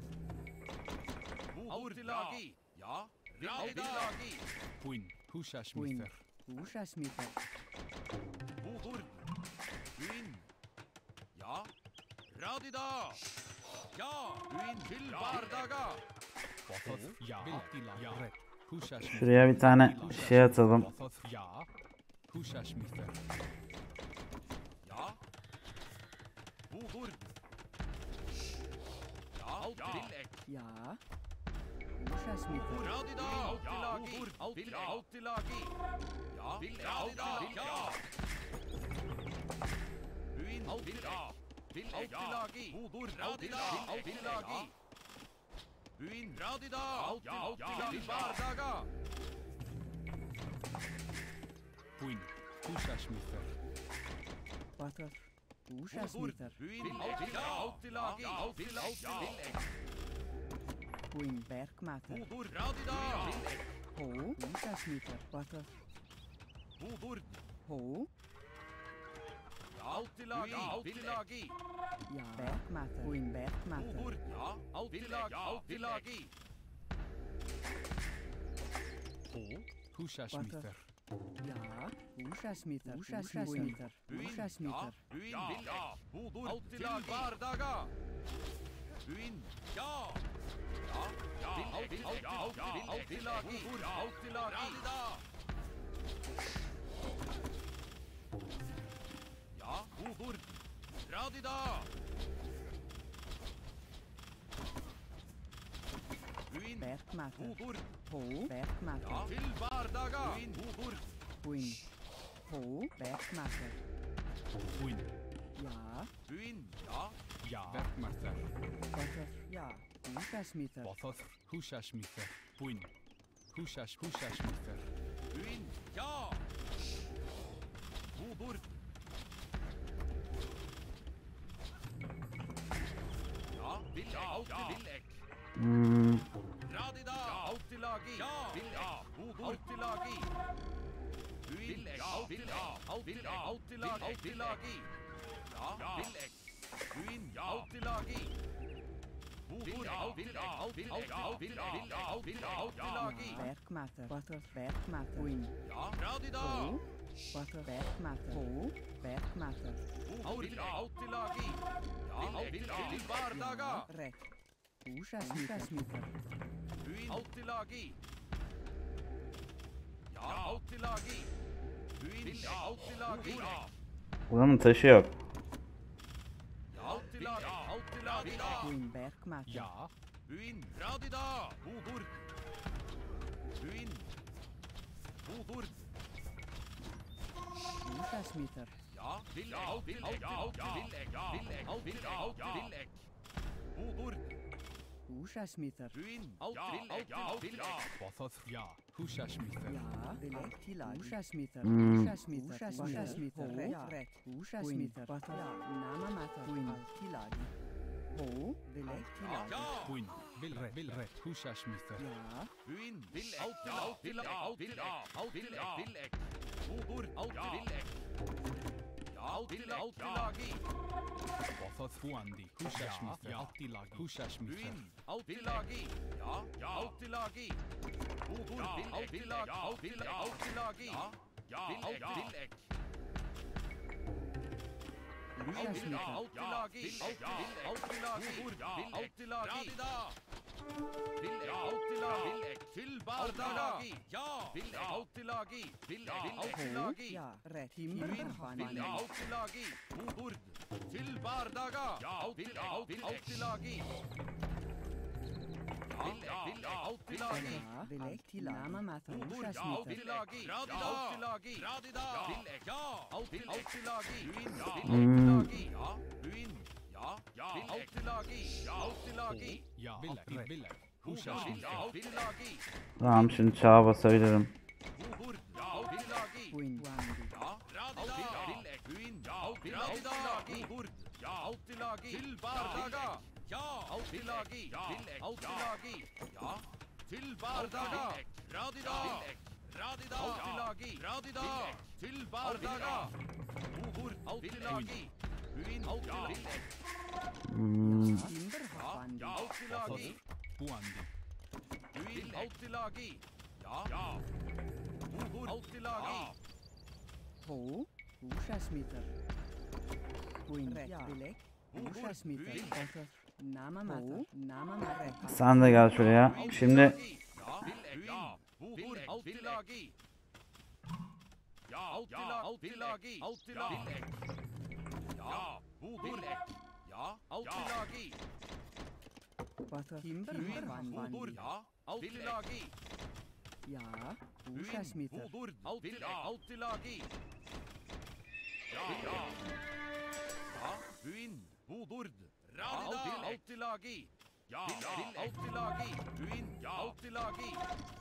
Altilagi. Ja. Altilagi. Queen. Hushashmither. Ushasmiter. Buhurd. Queen. Ja. Radida. Ja. Queen till Bardaga. Bothoth. Ja. Bilek. Ja. Red. Hushashmither. Şuraya bir tane şey atalım. Bothoth. Ja. Hushashmither. Ja. Buhurd. Ja. Altilek. Ja. Ursasmitter. Radida. Altilagi. Ja, radida. Ja. Ruin. Altilagi. Radida. Altilagi. Ruin. Radida. Altilagi. Bardaga. Buin. Ursasmitter. Water. Ursasmitter. Ruin. Altilagi. Queen Bergmatter. Radida. Ho. Ursasmitter. Water. Ho. Altilagi. Ja. Bergmatter. Queen Bergmatter. Ja, altilagi. Ursasmitter. Ja. Ursasmitter. Ursasmitter. Ursasmitter. Ruin. Altilagi. Bardaga. Ruin. Ja. Altilagi. Radida. Ja, Radida. Ruin. Bergmatter. Ho. Bergmatter. Ja, til Bardaga. Ruin. Queen. Ho. Bergmatter. Buin. Ja. Ruin. Ja. Ja. Bergmatter. Water. Ja. Ursasmitter. Bothos. Ursasmitter. Buin. Ursasmitter. Ruin. Ja. Ja, Villek. Radida. Altilagi. Ja. Altilagi. Ruin. Altilagi. Ja, Villek. Ruin. Altilagi. Altilagi. Bergmatter. Water. Bergmatter. Queen. Ja, Radida. Ho. Water. Bergmatter. Ho. Bergmatter. Altilagi. Ja, til Bardaga. Rek. Ursasmitter. Ruin. Altilagi. Ja, Altilagi. Ruin. Altilagi. Buranın taşı yok. Altilagi. Queen Bergmatter. Ja. Ruin. Radida. Ruin. Ursasmitter. Ja, Villek. Ursasmitter. Ruin. Bothos. Ja. Ursasmitter. Ja. Villek. Ursasmitter. Mm. Ursasmitter. Ursasmitter. Rek. Ursasmitter. Water. Ja. Namamatter. Queen. Altilagi. Ho. Villek. Tilagi. Buin. Villre. Ursasmitter. Ja. Ruin. Altilagi. Altilagi. Bothos. Buandi. Ursasmitter. Altilagi. Ursasmitter. Ruin. Altilagi. Ja, Altilagi. Altilagi. Ja, Villek. Ursasmitter. Altilagi. Altilagi. Altilagi. Til Bardaga. Ja, Altilagi. Altilagi. Ja. Rek. Ruin. Timberhani. Altilagi. Til Bardaga. Ja, Altilagi. Altilagi. Ja. Villek. Namamatter. Ursasmitter. Altilagi. Radida. Ja, Altilagi. Ruin. Mm. Ja, Ruin. Ja, Altilagi. Altilagi. Ja. Villek. Ursasmitter. Altilagi. Tamam, şimdi çağa basabilirim. Ja, Altilagi. Queen Wandi. Ja, Radida. Ruin. Ja, Altilagi. Ja, Altilagi. Til Bardaga. Ja, Altilagi. Altilagi. Ja, til Bardaga. Radida. Altilagi. Radida. Til Bardaga. Altilagi. Ruin. Altilagi. Mm. Timberhani. Ja, Altilagi. Buandi. Ruin. Altilagi. Ja. Altilagi. Ho. Ursasmitter. Queen. Rek. Villek. Ursasmitter. Water. Namamatter. Namamatter. Sen de gel şuraya. Şimdi Ja, Ruin. Altilagi. Ja, Altilagi. Altilagi. Ja, Villek. Ja, Altilagi. Water. Timber Buin, Hofwandi. Vodur, ja, Altilagi. Ja. Buin, Húsasmiður. Vodur, Altilagi. Ja. Ja, Buin, Vodur, Altilagi. Ja, Altilagi. Buin, Altilagi.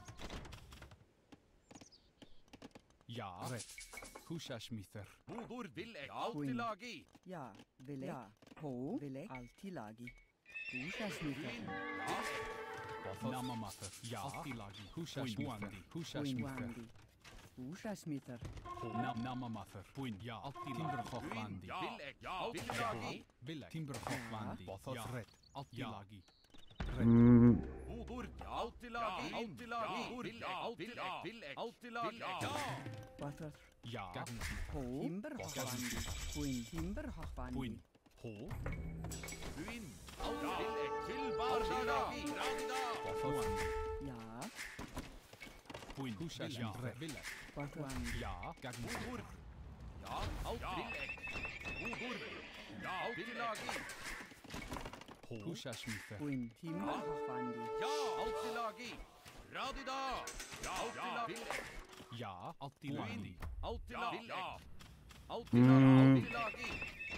Ja. Ret. Húsasmíþur. Vodur, Altilagi. Ja. Vil jeg. Ho. Vil jeg. Altilagi. Húsasmiður. Namamaþur. Ja. Altilagi. Húsasmíþur. Húsasmíþur. Wandi. Húsasmiður. Namamaþur. Buin. Ja. Timberhofwandi. Ja, Altilagi. Bilek. Timberhofwandi. Ja. Ja. Ret. Altilagi. Vodur, Altilagi. Altilagi. Ja. Water. Ja. Ho. Timber Hofwandi. Buin. Timber Hofwandi. Buin. Ho. Buin, Altilagi. Hofwandi. Ja. Buin. Húsasmíþur. Bilek. Wandi. Ja. Vodur, ja, Altilagi. Vodur, ja, Altilagi. Húsasmíþur. Buin. Timber Hofwandi. Ja, Altilagi. Radida. Ja, Altilagi. Ja. Altilagi. Altilagi. Altilagi.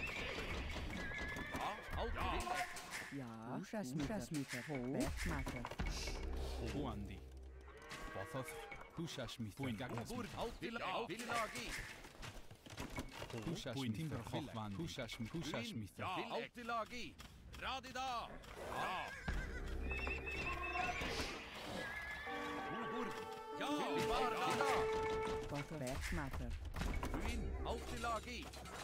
Ja, Altilagi. Ja. Húsasmiður. Ho. Bergmatur. Hofwandi. Bothor. Húsasmíþur. Vodur, Altilagi. Húsasmíþur. Timberhofwandi. Húsasmíþur. Ja, Altilagi. Radida. Ja. Vodur, ja, Radida. Water. Bergmatur. Buin, Altilagi.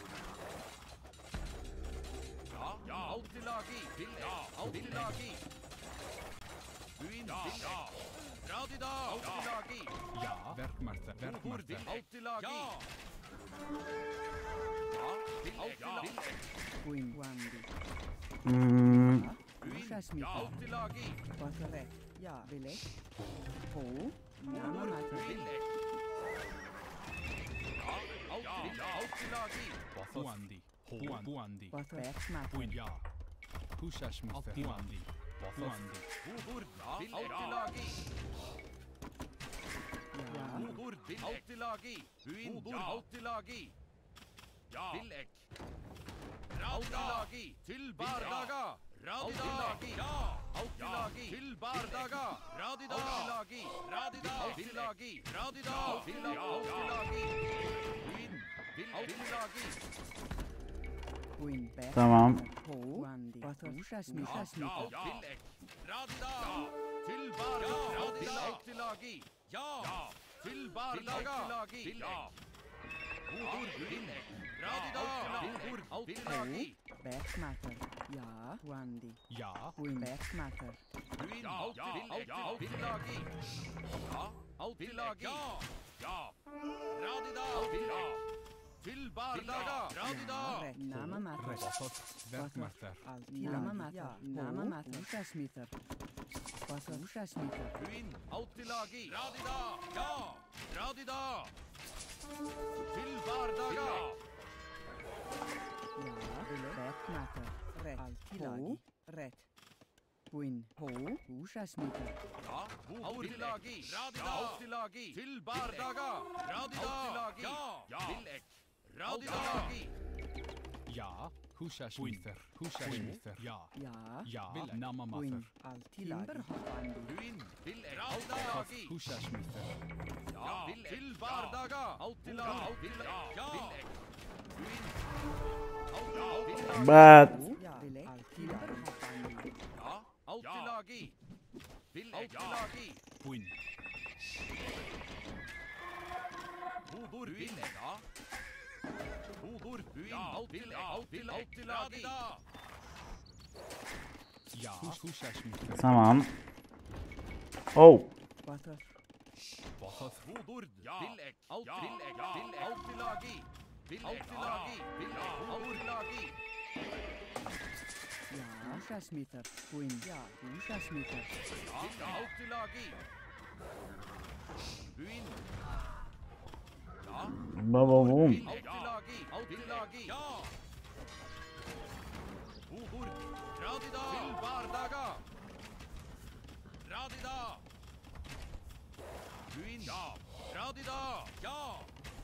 Ja, Altilagi. Ja, Altilagi. Buin, Radida. Altilagi. Ja. Verkmarter. Vodur, Verkmarter. Altilagi. Ja, Altilagi. Buin. Wandi. Mm, Ja. Buin, Húsasmiður. Altilagi. Water. Ja. Vil jeg. Ho. Namamatur. Altilagi. Hofwandi. Hofwandi. Water. Bergmatur. Buin. Ja. Húsasmíþur. Hofwandi. Hofwandi. Vodur, Altilagi. Ja. Vodur, Altilagi. Buin, Altilagi. Ja. Bilek. Altilagi. Til bardaga. Radilagi. Ja. Altilagi. Til bardaga. Radida. Altilagi. Radida. Altilagi. Radida. Altilagi. Buin. Altilagi. Buin. Tamam. Ho. Wandi. Water. Húsasmiður. Ja. Bilek. Radida. Til bardaga. Radida. Altilagi. Ja. Til bardaga. Altilagi. Ja. Vodur, Bilek. Radida. Vodur, Altilagi. Bergmatur. Ja. Wandi. Ja. Buin. Bergmatur. Buin, Altilagi. Ja. Altilagi. Ja. Radida. Ja. Til bardaga. Radida. Ja. Namamatur. Bothor. Verkmarter. Namamatur. Namamatur. Húsasmiður. Water. Húsasmiður. Buin, Altilagi. Radida. Ja. Radida. Til bardaga. Ja. Vil jeg. Bergmatur. Rett. Altilagi. Rett. Buin. Ho. Húsasmiður. Ja. Altilagi. Radida. Altilagi. Til bardaga. Radida. Altilagi. Ja. Bilek. Radilagi. Ja. Húsasmíþur. Húsasmíþur. Ja. Ja. Ja. Buin. Namamaþur. Altilagi. Timberhofwandi. Buin. Bilek. Radilagi. Húsasmíþur. Ja. Til bardaga. Altilagi. Ja. Bilek. Buin. Altilagi. But Ja. Vil jeg. Timberhofwandi. Ja. Altilagi. Bilek. Altilagi. Buin. Vodur. Bilek. Ja. Vodur. Buin. Altilagi. Ja. Húsasmíþur. tamam. Oh. Water. Bothor. Vodur. Bilek. Altilagi. Altilagi. Altilagi. Ja. Húsasmiður. Buin. Ja. Húsasmiður. Ja. Altilagi. Buin. Ja. Bababum. Altilagi. Altilagi. Ja. Vodur. Radida. Til bardaga. Radida. Ruin. Ja. Radida. Ja.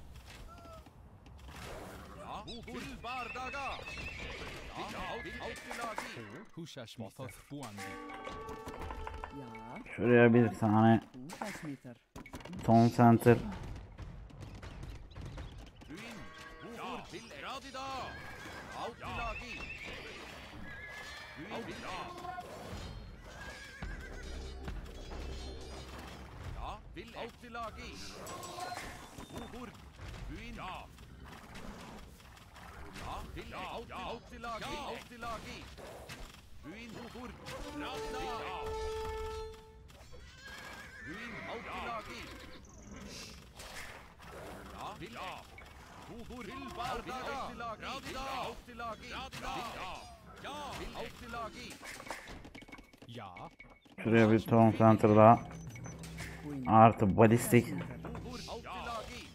Ja. Til bardaga. Ja. Autilagi. Húsasmíþar búandi. Ja. Şuraya bir tane Húsasmíþar. Tom Center. Ruin. Ja. Til radida. Autilagi. Ruin. Ja. Ja. Vil autilagi. Hubur. Ruin. Ja. Ja. Vil autilagi. Autilagi. Ruin. Hubur. Radida. Ruin. Autilagi. Ja. Vil. Hubur. Til bardaga. Radida. Autilagi. Radida. Ja. Vil autilagi. Ja. Şuraya bir Tom Center daha. Queen. Artı balistik. Hubur. Autilagi.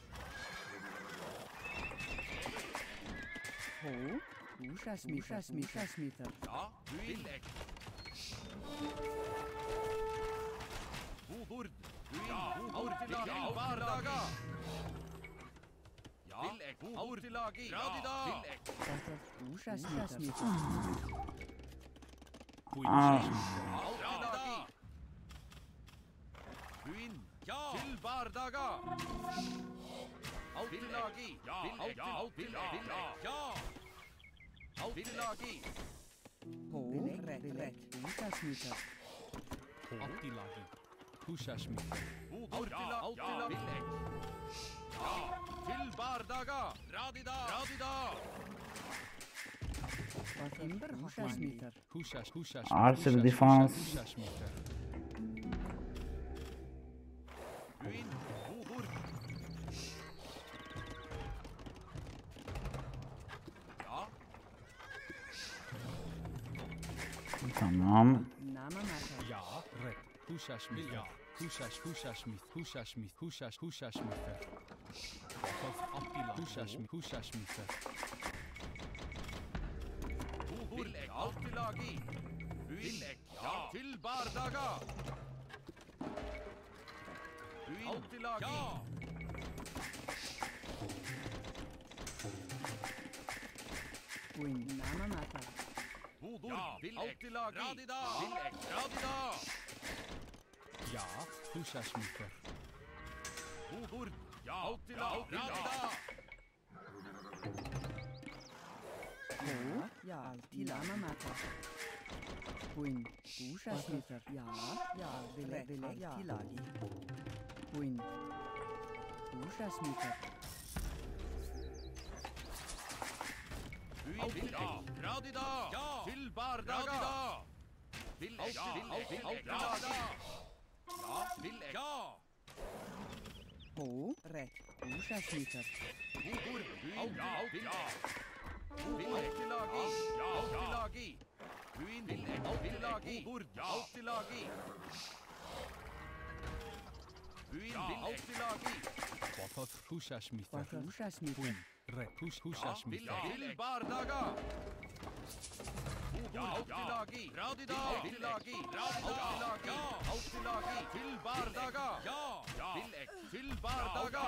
Ho. Húsasmíþar. Húsasmíþar. Ja. Ruin. Hubur. Ruin. Autilagi. Bardaga. Ja. Autilagi. Radida. Húsasmíþar. Aa, Autilagi. Ruin. Ja. Til bardaga. Autilagi. Ja. Autilagi. Ja. Autilagi. Ho. Rek. Húsasmíþar. Attilagi. Húsasmíþar. Autilagi. Ja. Til bardaga. Radida. Radida. Timber. Húsasmíþar. Húsasmíþar. Archer defense. Húsasmíþar. Ruin. Hubur. Ja. Tamam. Nama matar. Ja. Red. Húsasmíþar. Húsasmíþar. Húsasmíþar. Hubur. Autilagi. Ruin. Ja. Til bardaga. Ruin. Autilagi. Ja. Queen. Nama matar. Hubur. Autilagi. Radida. Radida. Ja. Húsasmíþar. Hubur. Ja. Autilagi. Radida. Ho. Ja. Tilama matar. Queen. Húsasmíþar. Ja. Rek. Tilagi. Queen. Húsasmíþar. Ruin. Ja. Radida. Ja. Til bardaga. Vil. Autilagi. Ja. Vil. Ja. Ho. Rek. Húsasmíþar. Hubur. Ruin. Ja. Autilagi. Ja. Autilagi. Ruin. Autilagi. Hubur. Autilagi. Ruin. Autilagi. Húsasmíþar. Húsasmíþar. Red. Húsasmíþar. Til bardaga. Hubur. Autilagi. Radida. Autilagi. Autilagi. Autilagi. Til bardaga. Ja. Til bardaga.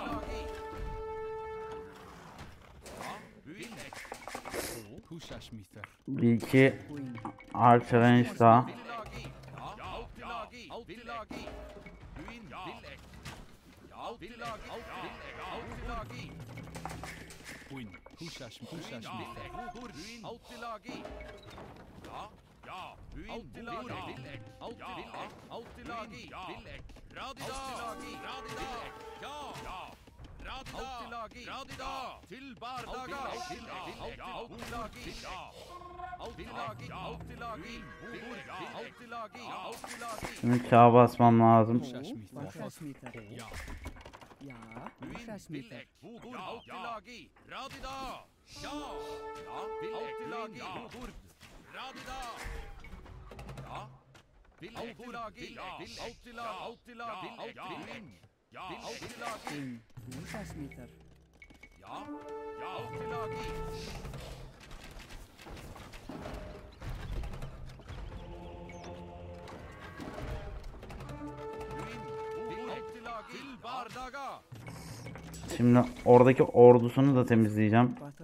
Ja. Ruin. Húsasmíþar. Bir iki Queen. Archer range daha. Autilagi. Ja. Autilagi. Autilagi. Ruin. Ja. Autilagi. Autilagi. Queen. Húsasmíþar. Hubur. Ruin. Autilagi. Ja. Ja. Ruin. Autilagi. Autilagi. Radida. Radida. Ja. Radida. Autilagi. Radida. Til bardaga. Autilagi. Autilagi. Autilagi. Hubur. Autilagi. Autilagi. Şimdi çağa basmam lazım. Húsasmíþar. Ja. Ja. Húsasmíþar. Hubur. Autilagi. Radida. Ja. Autilagi. Hubur. Radida. Ja. Autilagi. Autilagi. Autilagi. Ja. Autilagi. Queen. Húsasmíþar. Ja. Autilagi. Bardaga. Şimdi oradaki ordusunu da temizleyeceğim. Butter.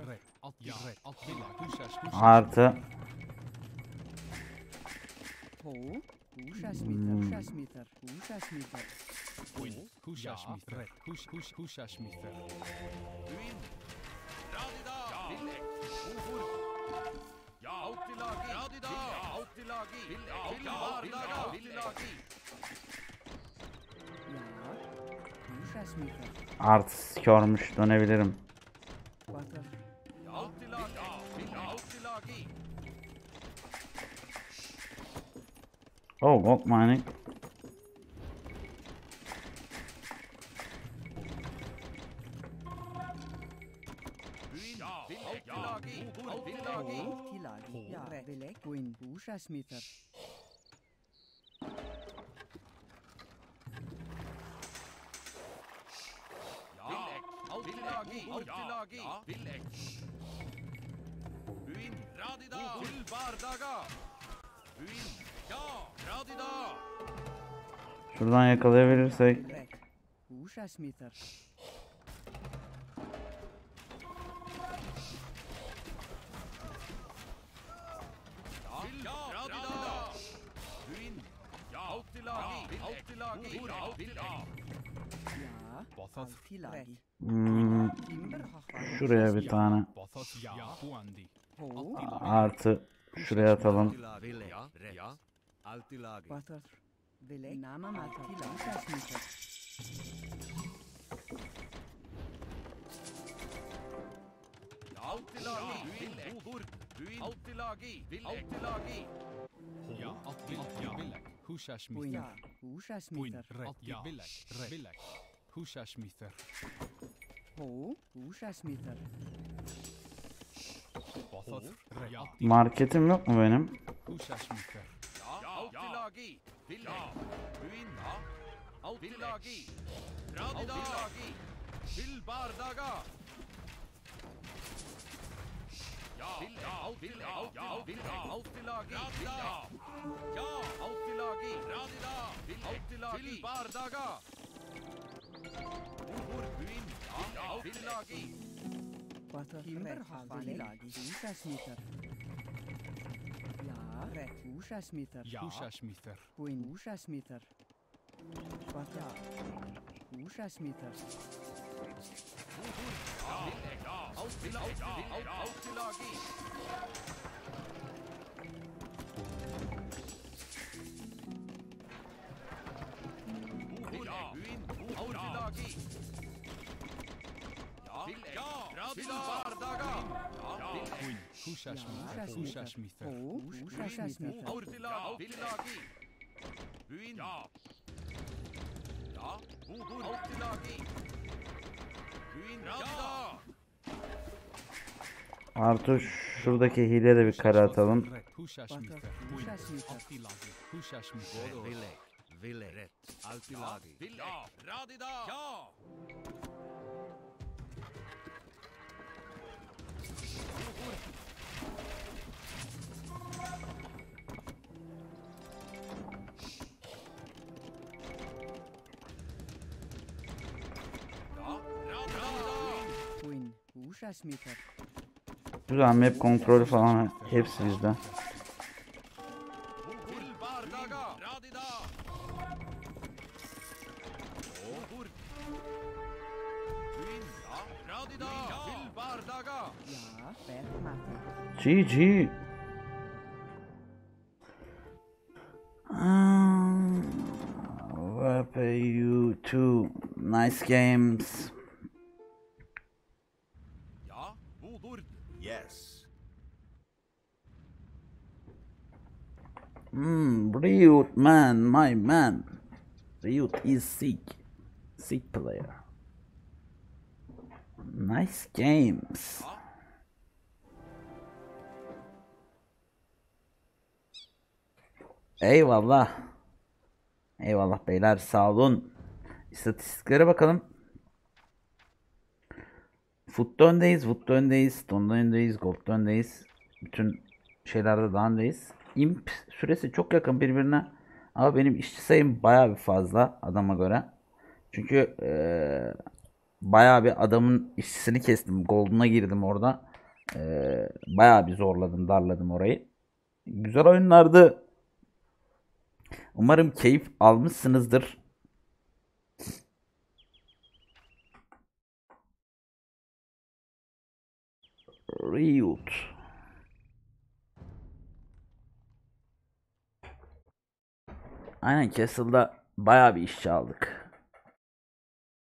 Artı Ho. Húsasmíter. Húsasmíter. Húsasmíter. Uin. Radida. Villek. Ufur. Ja. Autilagi. Radida. Autilagi. Villek. Bardaga. Autilagi. Ja. Húsasmíter. artı körmüş, dönebilirim. Butter. Autilagi. Autilagi. Oh, gold mining. Uin. Autilagi. Autilagi. Ho. Tilagi. Ja. Villek. Queen. Húsasmíter. Villek. Autilagi. Autilagi. Villek. Uin. Radida. Til bardaga. Uin. Ja. Radida. Şuradan yakalayabilirsek. Rek. Húsasmíter. Ja. Radida. Uin. Ja. Autilagi. Autilagi. Autilagi. Ja. Tilagi. Timber. Şuraya bir tane Ho. artı şuraya atalım. Butter. Villek. Nama mater. Húsasmíter. Autilagi. Villek. Uin. Autilagi. Villek. Autilagi. Queen. Ja. Húsasmíter. Ho. Húsasmíter. Marketim yok mu benim? Ja. Autilagi. Villek. Uin. Ja. Autilagi. Radida. Autilagi. Til bardaga. Ja. Autilagi. Ja. Autilagi. Radida. Ja. Autilagi. Radida. Autilagi. Til bardaga. Ufur. Uin. Ja. Autilagi. Butter. Timber. Tilagi. Húsasmíter. Ja. Rek. Húsasmíter. Queen. Húsasmíter. Butter. Húsasmíter. Villek. Ja. Autilagi. Autilagi. Ufur. Ja. Uin. Autilagi. Ja. Villek. Ja. Radida. Bardaga. Ja. Villek. Húsasmíter. Ho. Húsasmíter. Autilagi. Villagi. Uin. Ja. Ja. Ufur. Autilagi. Uin. Radida. Artı şuradaki hile de bir kare atalım. Butter. Húsasmíter. Villek. Altilagi. Villek. Ja. Radida. Ja. Ja. Radida. Queen. Húsasmíter. Güzel, map kontrolü falan hepsi bizde. Til bardaga. Radida. Ufur. Uin. Ja. Radida. Til bardaga. Ja. Bergmater. GG. VPU2. Nice games. Ja. Ufur. Yes. Riot man, my man. Riot is sick. Sick player. Nice games. Eyvallah. Eyvallah beyler, sağ olun. İstatistiklere bakalım. Foot'ta öndeyiz, Wood'da öndeyiz, Stone'da öndeyiz, Gold'da öndeyiz. Bütün şeylerde daha öndeyiz. Imp süresi çok yakın birbirine. Ama benim işçi sayım bayağı bir fazla adama göre. Çünkü bayağı bir adamın işçisini kestim. Golden'a girdim orada. Bayağı bir zorladım, darladım orayı. Güzel oyunlardı. Umarım keyif almışsınızdır. Riot. Aynen Castle'da bayağı bir işçi aldık.